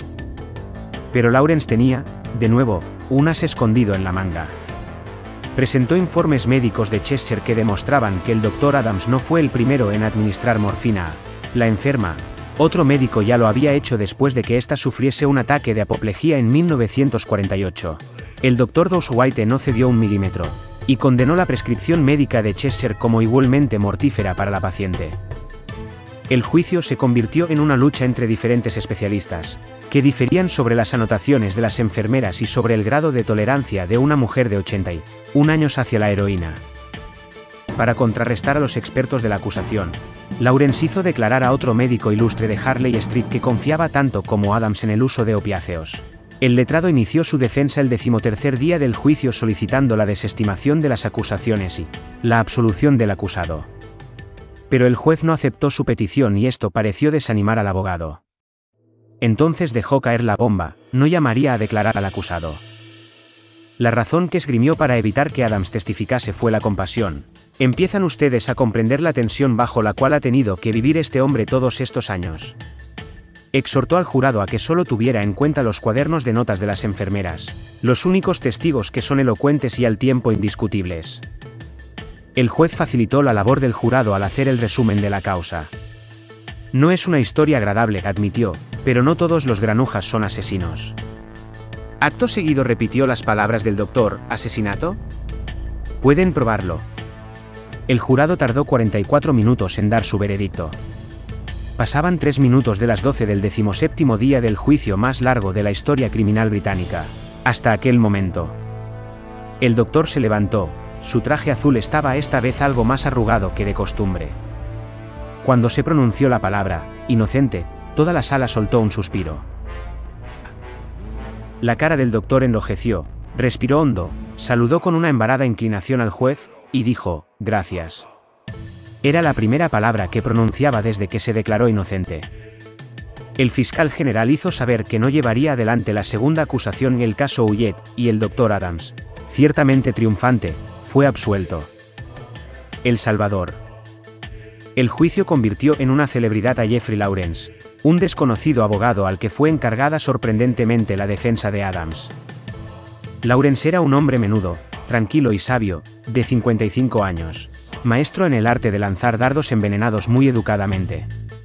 Pero Lawrence tenía, de nuevo, un as escondido en la manga. Presentó informes médicos de Chester que demostraban que el Dr. Adams no fue el primero en administrar morfina a la enferma. Otro médico ya lo había hecho después de que ésta sufriese un ataque de apoplejía en 1948. El Dr. Dawes White no cedió un milímetro, y condenó la prescripción médica de Chester como igualmente mortífera para la paciente. El juicio se convirtió en una lucha entre diferentes especialistas, que diferían sobre las anotaciones de las enfermeras y sobre el grado de tolerancia de una mujer de 81 años hacia la heroína. Para contrarrestar a los expertos de la acusación, Lawrence hizo declarar a otro médico ilustre de Harley Street que confiaba tanto como Adams en el uso de opiáceos. El letrado inició su defensa el 13º día del juicio solicitando la desestimación de las acusaciones y la absolución del acusado. Pero el juez no aceptó su petición y esto pareció desanimar al abogado. Entonces dejó caer la bomba: no llamaría a declarar al acusado. La razón que esgrimió para evitar que Adams testificase fue la compasión. Empiezan ustedes a comprender la tensión bajo la cual ha tenido que vivir este hombre todos estos años. Exhortó al jurado a que solo tuviera en cuenta los cuadernos de notas de las enfermeras, los únicos testigos que son elocuentes y al tiempo indiscutibles. El juez facilitó la labor del jurado al hacer el resumen de la causa. No es una historia agradable, admitió, pero no todos los granujas son asesinos. Acto seguido repitió las palabras del doctor: ¿asesinato? Pueden probarlo. El jurado tardó 44 minutos en dar su veredicto. Pasaban 3 minutos de las 12 del 17º día del juicio más largo de la historia criminal británica, hasta aquel momento. El doctor se levantó, su traje azul estaba esta vez algo más arrugado que de costumbre. Cuando se pronunció la palabra inocente, toda la sala soltó un suspiro. La cara del doctor enrojeció, respiró hondo, saludó con una embarada inclinación al juez, y dijo, gracias. Era la primera palabra que pronunciaba desde que se declaró inocente. El fiscal general hizo saber que no llevaría adelante la segunda acusación en el caso Ullet, y el doctor Adams, ciertamente triunfante, fue absuelto. El Salvador. El juicio convirtió en una celebridad a Jeffrey Lawrence, un desconocido abogado al que fue encargada sorprendentemente la defensa de Adams. Lawrence era un hombre menudo, tranquilo y sabio, de 55 años, maestro en el arte de lanzar dardos envenenados muy educadamente.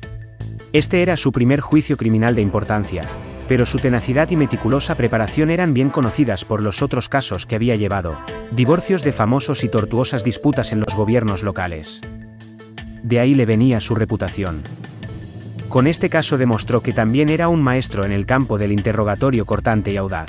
Este era su primer juicio criminal de importancia, pero su tenacidad y meticulosa preparación eran bien conocidas por los otros casos que había llevado, divorcios de famosos y tortuosas disputas en los gobiernos locales. De ahí le venía su reputación. Con este caso demostró que también era un maestro en el campo del interrogatorio cortante y audaz.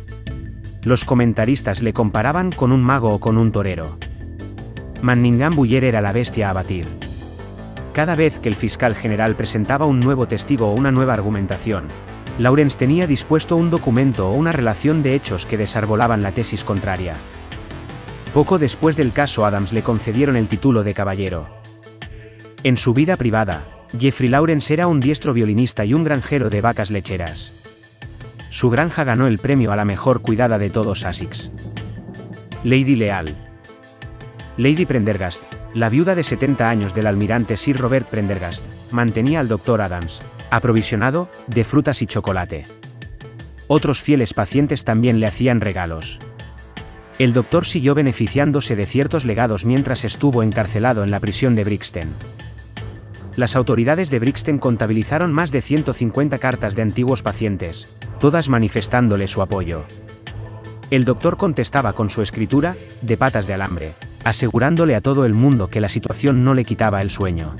Los comentaristas le comparaban con un mago o con un torero. Manningham Buller era la bestia a batir. Cada vez que el fiscal general presentaba un nuevo testigo o una nueva argumentación, Lawrence tenía dispuesto un documento o una relación de hechos que desarbolaban la tesis contraria. Poco después del caso Adams le concedieron el título de caballero. En su vida privada, Jeffrey Lawrence era un diestro violinista y un granjero de vacas lecheras. Su granja ganó el premio a la mejor cuidada de todo Sussex. Lady Leal. Lady Prendergast, la viuda de 70 años del almirante Sir Robert Prendergast, mantenía al Dr. Adams, aprovisionado, de frutas y chocolate. Otros fieles pacientes también le hacían regalos. El doctor siguió beneficiándose de ciertos legados mientras estuvo encarcelado en la prisión de Brixton. Las autoridades de Brixton contabilizaron más de 150 cartas de antiguos pacientes, todas manifestándole su apoyo. El doctor contestaba con su escritura, de patas de alambre, asegurándole a todo el mundo que la situación no le quitaba el sueño.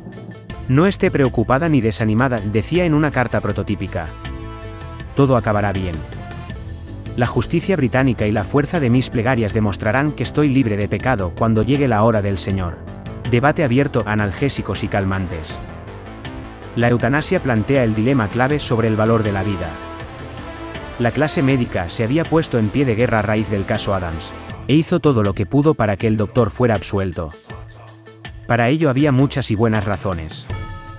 No esté preocupada ni desanimada, decía en una carta prototípica. Todo acabará bien. La justicia británica y la fuerza de mis plegarias demostrarán que estoy libre de pecado cuando llegue la hora del Señor. Debate abierto, analgésicos y calmantes. La eutanasia plantea el dilema clave sobre el valor de la vida. La clase médica se había puesto en pie de guerra a raíz del caso Adams, e hizo todo lo que pudo para que el doctor fuera absuelto. Para ello había muchas y buenas razones.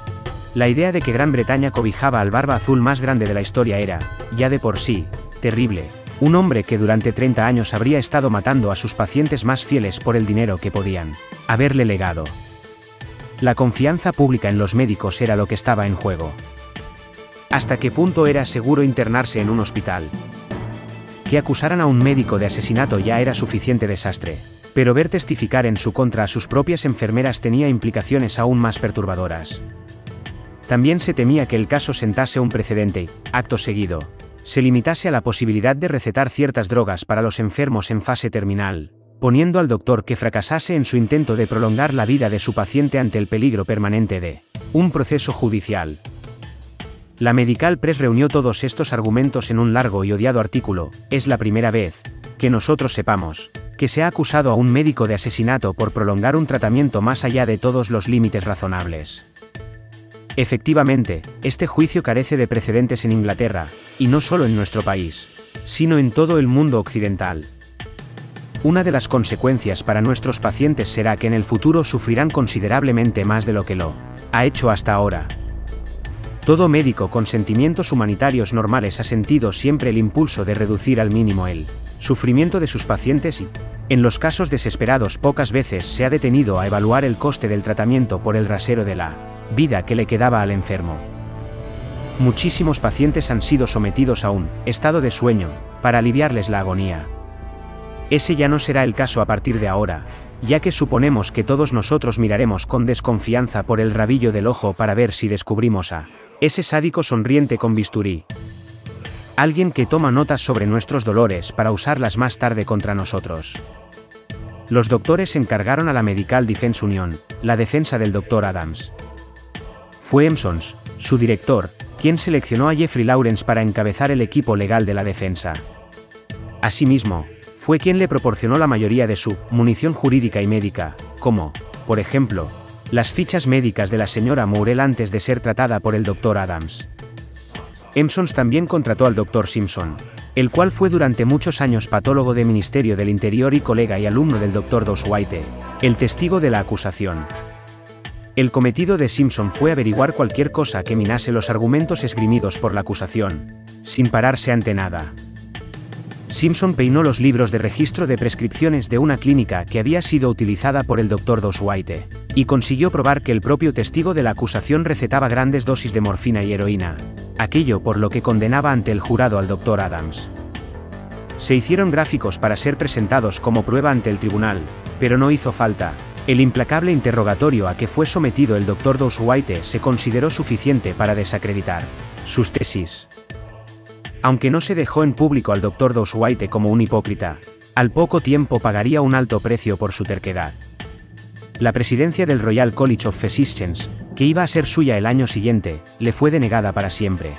La idea de que Gran Bretaña cobijaba al barba azul más grande de la historia era, ya de por sí, terrible. Un hombre que durante 30 años habría estado matando a sus pacientes más fieles por el dinero que podían haberle legado. La confianza pública en los médicos era lo que estaba en juego. ¿Hasta qué punto era seguro internarse en un hospital? Que acusaran a un médico de asesinato ya era suficiente desastre, pero ver testificar en su contra a sus propias enfermeras tenía implicaciones aún más perturbadoras. También se temía que el caso sentase un precedente y, acto seguido, se limitase a la posibilidad de recetar ciertas drogas para los enfermos en fase terminal, poniendo al doctor que fracasase en su intento de prolongar la vida de su paciente ante el peligro permanente de un proceso judicial. La Medical Press reunió todos estos argumentos en un largo y odiado artículo. Es la primera vez, que nosotros sepamos, que se ha acusado a un médico de asesinato por prolongar un tratamiento más allá de todos los límites razonables. Efectivamente, este juicio carece de precedentes en Inglaterra, y no solo en nuestro país, sino en todo el mundo occidental. Una de las consecuencias para nuestros pacientes será que en el futuro sufrirán considerablemente más de lo que lo ha hecho hasta ahora. Todo médico con sentimientos humanitarios normales ha sentido siempre el impulso de reducir al mínimo el sufrimiento de sus pacientes y, en los casos desesperados, pocas veces se ha detenido a evaluar el coste del tratamiento por el rasero de la vida que le quedaba al enfermo. Muchísimos pacientes han sido sometidos a un estado de sueño, para aliviarles la agonía. Ese ya no será el caso a partir de ahora, ya que suponemos que todos nosotros miraremos con desconfianza por el rabillo del ojo para ver si descubrimos a ese sádico sonriente con bisturí. Alguien que toma notas sobre nuestros dolores para usarlas más tarde contra nosotros. Los doctores encargaron a la Medical Defense Union la defensa del Dr. Adams. Fue Empsons, su director, quien seleccionó a Jeffrey Lawrence para encabezar el equipo legal de la defensa. Asimismo, Fue quien le proporcionó la mayoría de su munición jurídica y médica, como, por ejemplo, las fichas médicas de la señora Morell antes de ser tratada por el Dr. Adams. Empsons también contrató al Dr. Simpson, el cual fue durante muchos años patólogo de Ministerio del Interior y colega y alumno del Dr. Dos White, el testigo de la acusación. El cometido de Simpson fue averiguar cualquier cosa que minase los argumentos esgrimidos por la acusación, sin pararse ante nada. Simpson peinó los libros de registro de prescripciones de una clínica que había sido utilizada por el Dr. Dos White, y consiguió probar que el propio testigo de la acusación recetaba grandes dosis de morfina y heroína, aquello por lo que condenaba ante el jurado al Dr. Adams. Se hicieron gráficos para ser presentados como prueba ante el tribunal, pero no hizo falta. El implacable interrogatorio a que fue sometido el Dr. Dos White se consideró suficiente para desacreditar sus tesis. Aunque no se dejó en público al Dr. Dos White como un hipócrita, al poco tiempo pagaría un alto precio por su terquedad. La presidencia del Royal College of Physicians, que iba a ser suya el año siguiente, le fue denegada para siempre.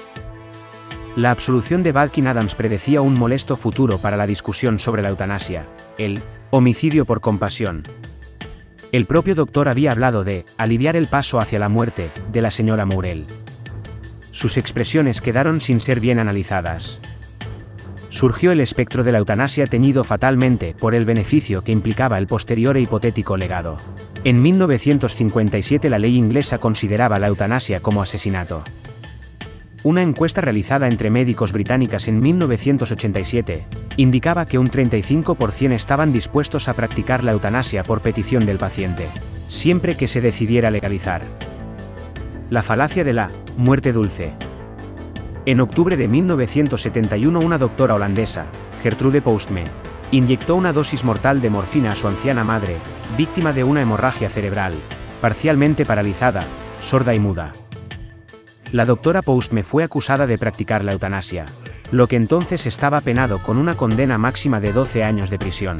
La absolución de Balkin Adams predecía un molesto futuro para la discusión sobre la eutanasia, el homicidio por compasión. El propio doctor había hablado de aliviar el paso hacia la muerte de la señora Morell. Sus expresiones quedaron sin ser bien analizadas. Surgió el espectro de la eutanasia teñido fatalmente por el beneficio que implicaba el posterior e hipotético legado. En 1957 la ley inglesa consideraba la eutanasia como asesinato. Una encuesta realizada entre médicos británicas en 1987 indicaba que un 35% estaban dispuestos a practicar la eutanasia por petición del paciente, siempre que se decidiera legalizar. La falacia de la muerte dulce. En octubre de 1971 una doctora holandesa, Gertrude Postme, inyectó una dosis mortal de morfina a su anciana madre, víctima de una hemorragia cerebral, parcialmente paralizada, sorda y muda. La doctora Postme fue acusada de practicar la eutanasia, lo que entonces estaba penado con una condena máxima de 12 años de prisión.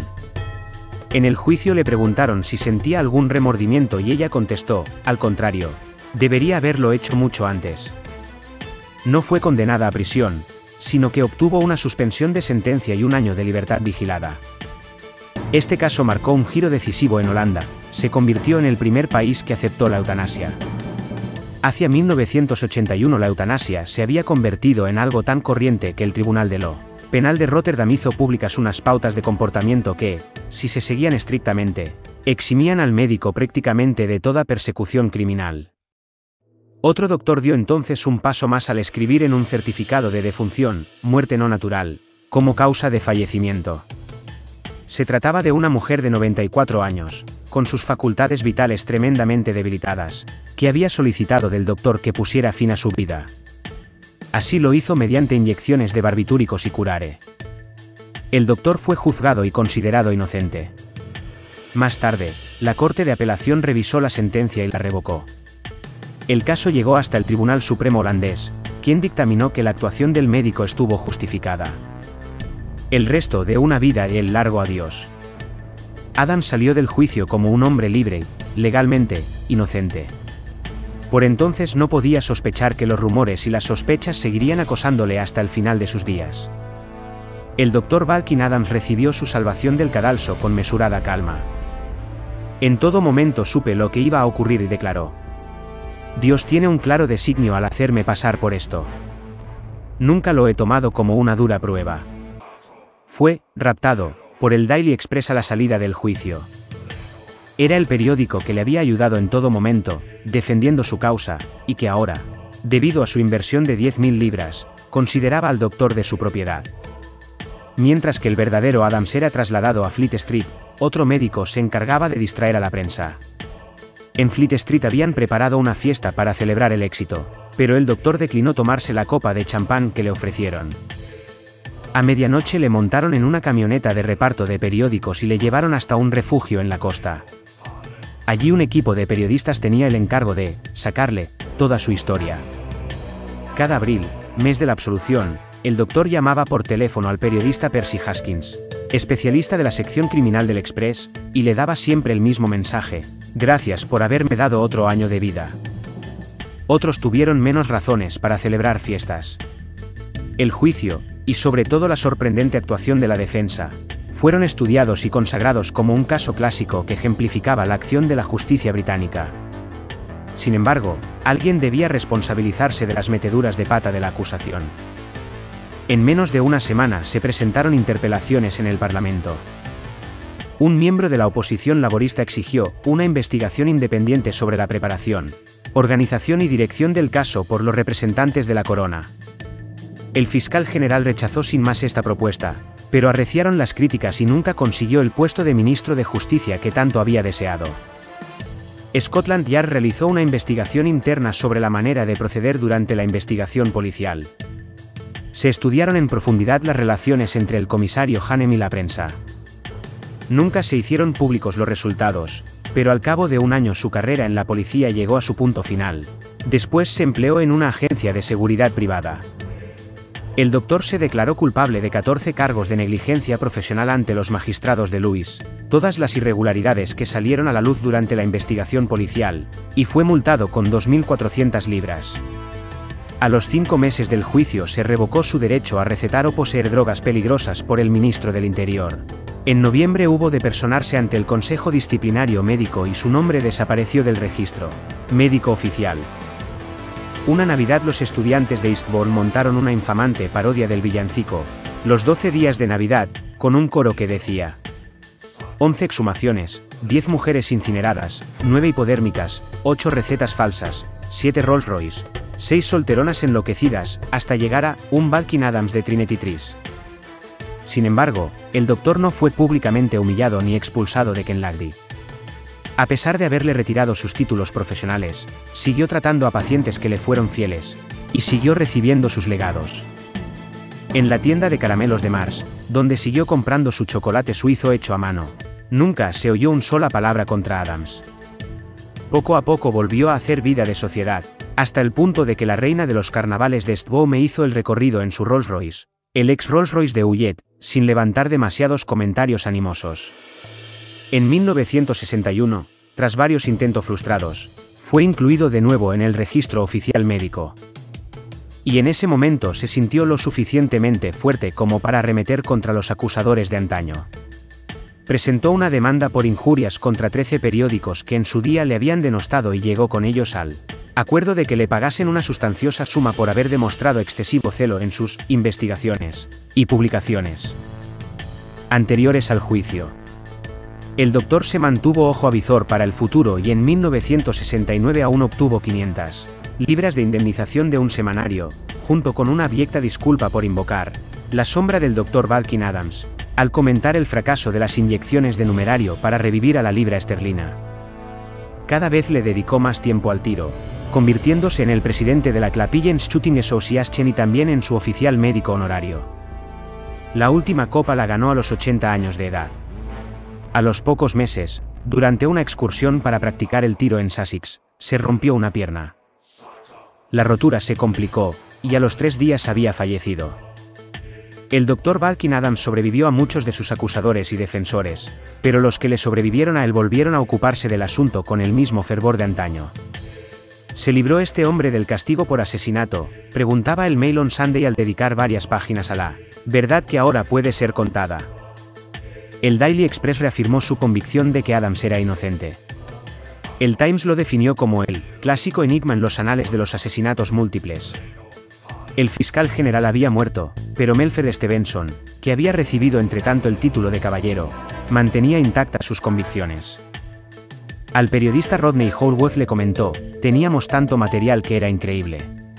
En el juicio le preguntaron si sentía algún remordimiento y ella contestó, al contrario, debería haberlo hecho mucho antes. No fue condenada a prisión, sino que obtuvo una suspensión de sentencia y un año de libertad vigilada. Este caso marcó un giro decisivo en Holanda, se convirtió en el primer país que aceptó la eutanasia. Hacia 1981 la eutanasia se había convertido en algo tan corriente que el Tribunal de lo Penal de Rotterdam hizo públicas unas pautas de comportamiento que, si se seguían estrictamente, eximían al médico prácticamente de toda persecución criminal. Otro doctor dio entonces un paso más al escribir en un certificado de defunción, muerte no natural, como causa de fallecimiento. Se trataba de una mujer de 94 años, con sus facultades vitales tremendamente debilitadas, que había solicitado del doctor que pusiera fin a su vida. Así lo hizo mediante inyecciones de barbitúricos y curare. El doctor fue juzgado y considerado inocente. Más tarde, la Corte de Apelación revisó la sentencia y la revocó. El caso llegó hasta el Tribunal Supremo holandés, quien dictaminó que la actuación del médico estuvo justificada. El resto de una vida y el largo adiós. Adams salió del juicio como un hombre libre, legalmente, inocente. Por entonces no podía sospechar que los rumores y las sospechas seguirían acosándole hasta el final de sus días. El Dr. Balkin Adams recibió su salvación del cadalso con mesurada calma. En todo momento supe lo que iba a ocurrir y declaró: Dios tiene un claro designio al hacerme pasar por esto. Nunca lo he tomado como una dura prueba. Fue raptado por el Daily Express a la salida del juicio. Era el periódico que le había ayudado en todo momento, defendiendo su causa, y que ahora, debido a su inversión de 10.000 libras, consideraba al doctor de su propiedad. Mientras que el verdadero Adams era trasladado a Fleet Street, otro médico se encargaba de distraer a la prensa. En Fleet Street habían preparado una fiesta para celebrar el éxito, pero el doctor declinó tomarse la copa de champán que le ofrecieron. A medianoche le montaron en una camioneta de reparto de periódicos y le llevaron hasta un refugio en la costa. Allí un equipo de periodistas tenía el encargo de sacarle toda su historia. Cada abril, mes de la absolución, el doctor llamaba por teléfono al periodista Percy Haskins, especialista de la sección criminal del Express, y le daba siempre el mismo mensaje: gracias por haberme dado otro año de vida. Otros tuvieron menos razones para celebrar fiestas. El juicio, y sobre todo la sorprendente actuación de la defensa, fueron estudiados y consagrados como un caso clásico que ejemplificaba la acción de la justicia británica. Sin embargo, alguien debía responsabilizarse de las meteduras de pata de la acusación. En menos de una semana se presentaron interpelaciones en el Parlamento. Un miembro de la oposición laborista exigió una investigación independiente sobre la preparación, organización y dirección del caso por los representantes de la corona. El fiscal general rechazó sin más esta propuesta, pero arreciaron las críticas y nunca consiguió el puesto de ministro de Justicia que tanto había deseado. Scotland Yard realizó una investigación interna sobre la manera de proceder durante la investigación policial. Se estudiaron en profundidad las relaciones entre el comisario Hanem y la prensa. Nunca se hicieron públicos los resultados, pero al cabo de un año su carrera en la policía llegó a su punto final. Después se empleó en una agencia de seguridad privada. El doctor se declaró culpable de 14 cargos de negligencia profesional ante los magistrados de Lewis, todas las irregularidades que salieron a la luz durante la investigación policial, y fue multado con 2.400 libras. A los 5 meses del juicio se revocó su derecho a recetar o poseer drogas peligrosas por el ministro del Interior. En noviembre hubo de personarse ante el Consejo Disciplinario Médico y su nombre desapareció del registro médico oficial. Una Navidad los estudiantes de Eastbourne montaron una infamante parodia del villancico, Los 12 días de Navidad, con un coro que decía: 11 exhumaciones, 10 mujeres incineradas, 9 hipodérmicas, 8 recetas falsas, 7 Rolls Royce, 6 solteronas enloquecidas, hasta llegar a un Balkin Adams de Trinity Trees. Sin embargo, el doctor no fue públicamente humillado ni expulsado de Kenlagdy. A pesar de haberle retirado sus títulos profesionales, siguió tratando a pacientes que le fueron fieles, y siguió recibiendo sus legados. En la tienda de caramelos de Mars, donde siguió comprando su chocolate suizo hecho a mano, nunca se oyó una sola palabra contra Adams. Poco a poco volvió a hacer vida de sociedad, hasta el punto de que la reina de los carnavales de Eastbourne hizo el recorrido en su Rolls Royce, el ex Rolls Royce de Ullet, sin levantar demasiados comentarios animosos. En 1961, tras varios intentos frustrados, fue incluido de nuevo en el registro oficial médico. Y en ese momento se sintió lo suficientemente fuerte como para arremeter contra los acusadores de antaño. Presentó una demanda por injurias contra 13 periódicos que en su día le habían denostado y llegó con ellos al acuerdo de que le pagasen una sustanciosa suma por haber demostrado excesivo celo en sus investigaciones y publicaciones anteriores al juicio. El doctor se mantuvo ojo avizor para el futuro y en 1969 aún obtuvo 500 libras de indemnización de un semanario, junto con una abyecta disculpa por invocar la sombra del Dr. Balkin Adams, al comentar el fracaso de las inyecciones de numerario para revivir a la libra esterlina. Cada vez le dedicó más tiempo al tiro, convirtiéndose en el presidente de la Clapillion Shooting Association y también en su oficial médico honorario. La última copa la ganó a los 80 años de edad. A los pocos meses, durante una excursión para practicar el tiro en Sussex, se rompió una pierna. La rotura se complicó, y a los 3 días había fallecido. El Dr. Balkin Adams sobrevivió a muchos de sus acusadores y defensores, pero los que le sobrevivieron a él volvieron a ocuparse del asunto con el mismo fervor de antaño. ¿Se libró este hombre del castigo por asesinato?, preguntaba el Mail on Sunday al dedicar varias páginas a la verdad que ahora puede ser contada. El Daily Express reafirmó su convicción de que Adams era inocente. El Times lo definió como el clásico enigma en los anales de los asesinatos múltiples. El fiscal general había muerto, pero Melford Stevenson, que había recibido entretanto el título de caballero, mantenía intactas sus convicciones. Al periodista Rodney Holworth le comentó: teníamos tanto material que era increíble.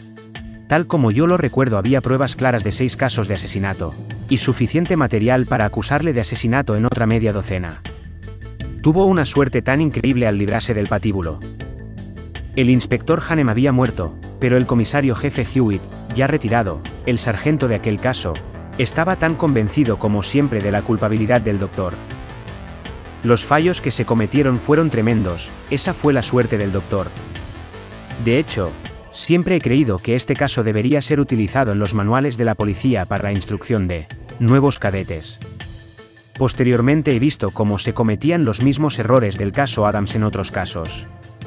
Tal como yo lo recuerdo, había pruebas claras de 6 casos de asesinato, y suficiente material para acusarle de asesinato en otra media docena. Tuvo una suerte tan increíble al librarse del patíbulo. El inspector Hanem había muerto, pero el comisario jefe Hewitt, ya retirado, el sargento de aquel caso, estaba tan convencido como siempre de la culpabilidad del doctor. Los fallos que se cometieron fueron tremendos, esa fue la suerte del doctor. De hecho, siempre he creído que este caso debería ser utilizado en los manuales de la policía para la instrucción de nuevos cadetes. Posteriormente he visto cómo se cometían los mismos errores del caso Adams en otros casos.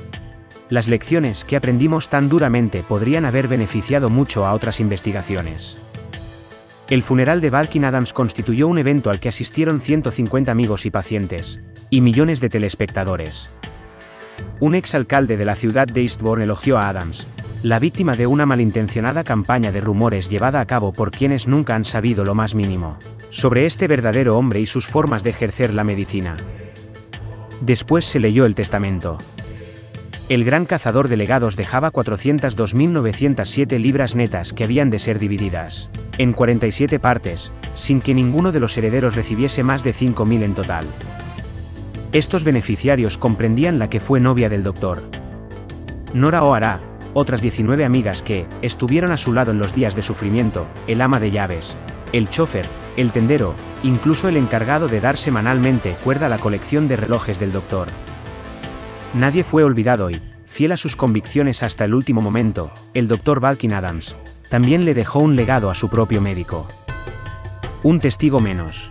Las lecciones que aprendimos tan duramente podrían haber beneficiado mucho a otras investigaciones. El funeral de Balkin Adams constituyó un evento al que asistieron 150 amigos y pacientes, y millones de telespectadores. Un exalcalde de la ciudad de Eastbourne elogió a Adams, la víctima de una malintencionada campaña de rumores llevada a cabo por quienes nunca han sabido lo más mínimo sobre este verdadero hombre y sus formas de ejercer la medicina. Después se leyó el testamento. El gran cazador de legados dejaba 402.907 libras netas que habían de ser divididas en 47 partes, sin que ninguno de los herederos recibiese más de 5.000 en total. Estos beneficiarios comprendían la que fue novia del doctor, Nora O'Hara, otras 19 amigas que estuvieron a su lado en los días de sufrimiento, el ama de llaves, el chofer, el tendero, incluso el encargado de dar semanalmente cuerda a la colección de relojes del doctor. Nadie fue olvidado y, fiel a sus convicciones hasta el último momento, el doctor Balkin Adams también le dejó un legado a su propio médico. Un testigo menos.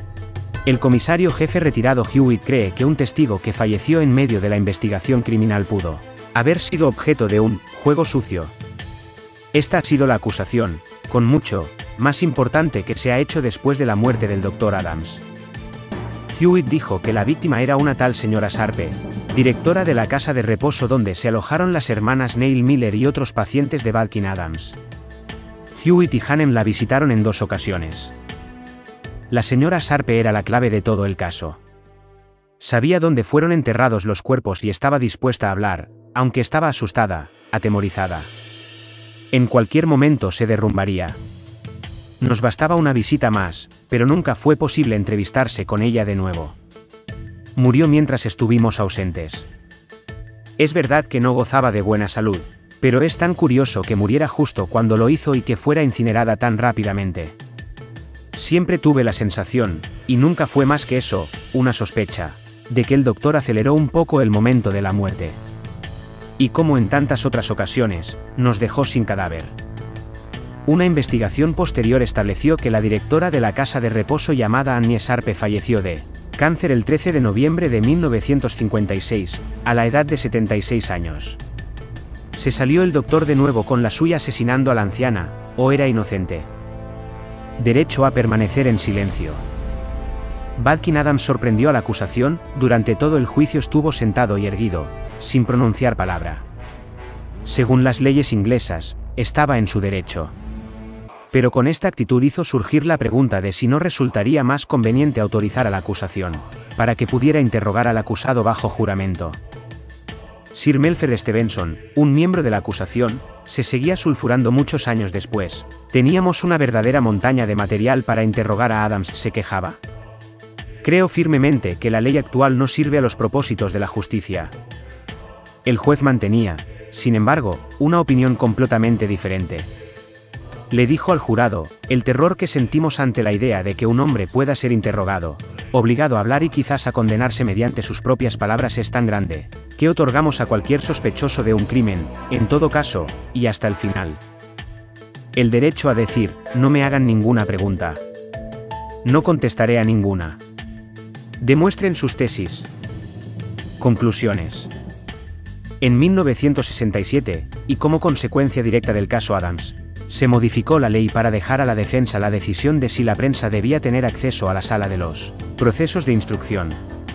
El comisario jefe retirado Hewitt cree que un testigo que falleció en medio de la investigación criminal pudo haber sido objeto de un juego sucio. Esta ha sido la acusación, con mucho más importante que se ha hecho después de la muerte del Dr. Adams. Hewitt dijo que la víctima era una tal señora Sharpe, directora de la casa de reposo donde se alojaron las hermanas Neil Miller y otros pacientes de Balkin Adams. Hewitt y Hanem la visitaron en 2 ocasiones. La señora Sharpe era la clave de todo el caso. Sabía dónde fueron enterrados los cuerpos y estaba dispuesta a hablar, aunque estaba asustada, atemorizada. En cualquier momento se derrumbaría. Nos bastaba una visita más, pero nunca fue posible entrevistarse con ella de nuevo. Murió mientras estuvimos ausentes. Es verdad que no gozaba de buena salud, pero es tan curioso que muriera justo cuando lo hizo y que fuera incinerada tan rápidamente. Siempre tuve la sensación, y nunca fue más que eso, una sospecha, de que el doctor aceleró un poco el momento de la muerte. Y como en tantas otras ocasiones, nos dejó sin cadáver. Una investigación posterior estableció que la directora de la casa de reposo llamada Annie Sharpe falleció de cáncer el 13 de noviembre de 1956, a la edad de 76 años. ¿Se salió el doctor de nuevo con la suya asesinando a la anciana, o era inocente? Derecho a permanecer en silencio. Balkin Adams sorprendió a la acusación, durante todo el juicio estuvo sentado y erguido, sin pronunciar palabra. Según las leyes inglesas, estaba en su derecho. Pero con esta actitud hizo surgir la pregunta de si no resultaría más conveniente autorizar a la acusación, para que pudiera interrogar al acusado bajo juramento. Sir Melford Stevenson, un miembro de la acusación, se seguía sulfurando muchos años después. Teníamos una verdadera montaña de material para interrogar a Adams, se quejaba. Creo firmemente que la ley actual no sirve a los propósitos de la justicia. El juez mantenía, sin embargo, una opinión completamente diferente. Le dijo al jurado, el terror que sentimos ante la idea de que un hombre pueda ser interrogado, obligado a hablar y quizás a condenarse mediante sus propias palabras es tan grande, que otorgamos a cualquier sospechoso de un crimen, en todo caso, y hasta el final, el derecho a decir, no me hagan ninguna pregunta. No contestaré a ninguna. Demuestren sus tesis. Conclusiones. En 1967, y como consecuencia directa del caso Adams, se modificó la ley para dejar a la defensa la decisión de si la prensa debía tener acceso a la sala de los procesos de instrucción.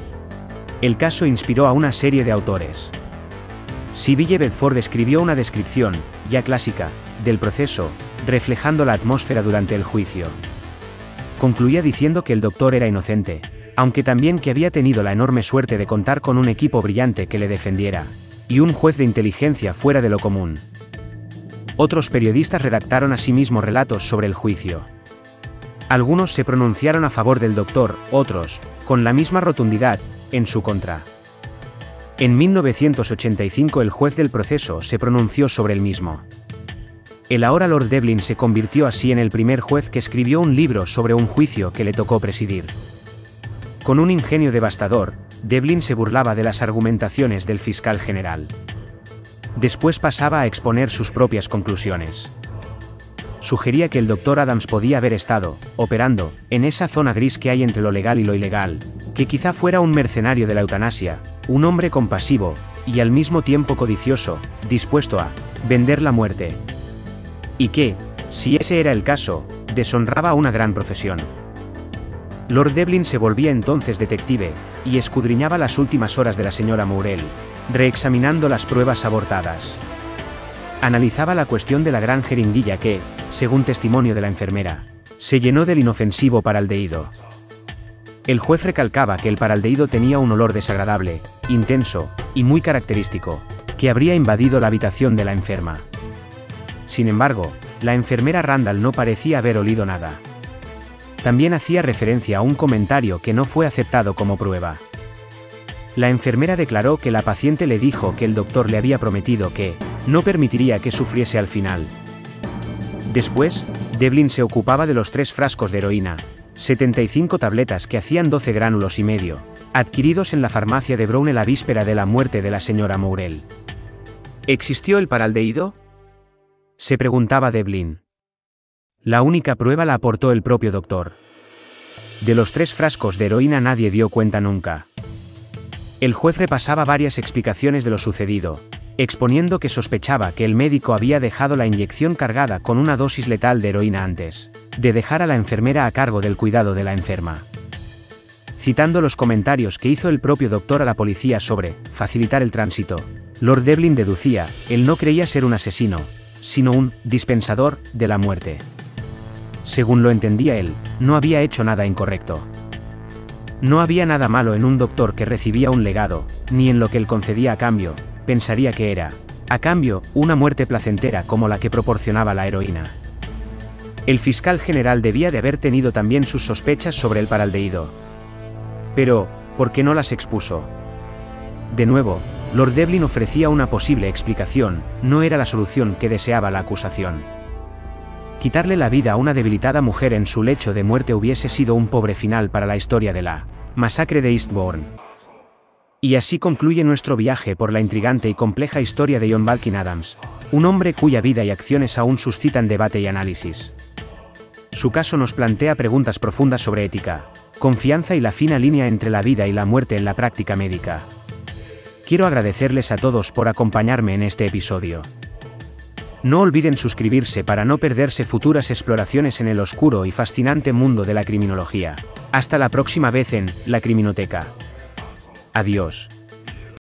El caso inspiró a una serie de autores. Sibylle Bedford escribió una descripción, ya clásica, del proceso, reflejando la atmósfera durante el juicio. Concluía diciendo que el doctor era inocente, aunque también que había tenido la enorme suerte de contar con un equipo brillante que le defendiera, y un juez de inteligencia fuera de lo común. Otros periodistas redactaron asimismo relatos sobre el juicio. Algunos se pronunciaron a favor del doctor, otros, con la misma rotundidad, en su contra. En 1985 el juez del proceso se pronunció sobre el mismo. El ahora Lord Devlin se convirtió así en el primer juez que escribió un libro sobre un juicio que le tocó presidir. Con un ingenio devastador, Devlin se burlaba de las argumentaciones del fiscal general. Después pasaba a exponer sus propias conclusiones. Sugería que el Dr. Adams podía haber estado operando en esa zona gris que hay entre lo legal y lo ilegal, que quizá fuera un mercenario de la eutanasia, un hombre compasivo, y al mismo tiempo codicioso, dispuesto a vender la muerte. Y que, si ese era el caso, deshonraba una gran profesión. Lord Devlin se volvía entonces detective, y escudriñaba las últimas horas de la señora Morrel, reexaminando las pruebas abortadas. Analizaba la cuestión de la gran jeringuilla que, según testimonio de la enfermera, se llenó del inofensivo paraldehído. El juez recalcaba que el paraldehído tenía un olor desagradable, intenso, y muy característico, que habría invadido la habitación de la enferma. Sin embargo, la enfermera Randall no parecía haber olido nada. También hacía referencia a un comentario que no fue aceptado como prueba. La enfermera declaró que la paciente le dijo que el doctor le había prometido que no permitiría que sufriese al final. Después, Devlin se ocupaba de los 3 frascos de heroína, 75 tabletas que hacían 12 gránulos y medio, adquiridos en la farmacia de Brown la víspera de la muerte de la señora Morrel. ¿Existió el paraldehído?, se preguntaba Devlin. La única prueba la aportó el propio doctor. De los 3 frascos de heroína nadie dio cuenta nunca. El juez repasaba varias explicaciones de lo sucedido, exponiendo que sospechaba que el médico había dejado la inyección cargada con una dosis letal de heroína antes de dejar a la enfermera a cargo del cuidado de la enferma. Citando los comentarios que hizo el propio doctor a la policía sobre facilitar el tránsito, Lord Devlin deducía, él no creía ser un asesino, sino un dispensador de la muerte. Según lo entendía él, no había hecho nada incorrecto. No había nada malo en un doctor que recibía un legado, ni en lo que él concedía a cambio, pensaría que era, a cambio, una muerte placentera como la que proporcionaba la heroína. El fiscal general debía de haber tenido también sus sospechas sobre el paraldehído. Pero, ¿por qué no las expuso? De nuevo, Lord Devlin ofrecía una posible explicación, no era la solución que deseaba la acusación. Quitarle la vida a una debilitada mujer en su lecho de muerte hubiese sido un pobre final para la historia de la masacre de Eastbourne. Y así concluye nuestro viaje por la intrigante y compleja historia de John Balkin Adams, un hombre cuya vida y acciones aún suscitan debate y análisis. Su caso nos plantea preguntas profundas sobre ética, confianza y la fina línea entre la vida y la muerte en la práctica médica. Quiero agradecerles a todos por acompañarme en este episodio. No olviden suscribirse para no perderse futuras exploraciones en el oscuro y fascinante mundo de la criminología. Hasta la próxima vez en La Criminoteca. Adiós.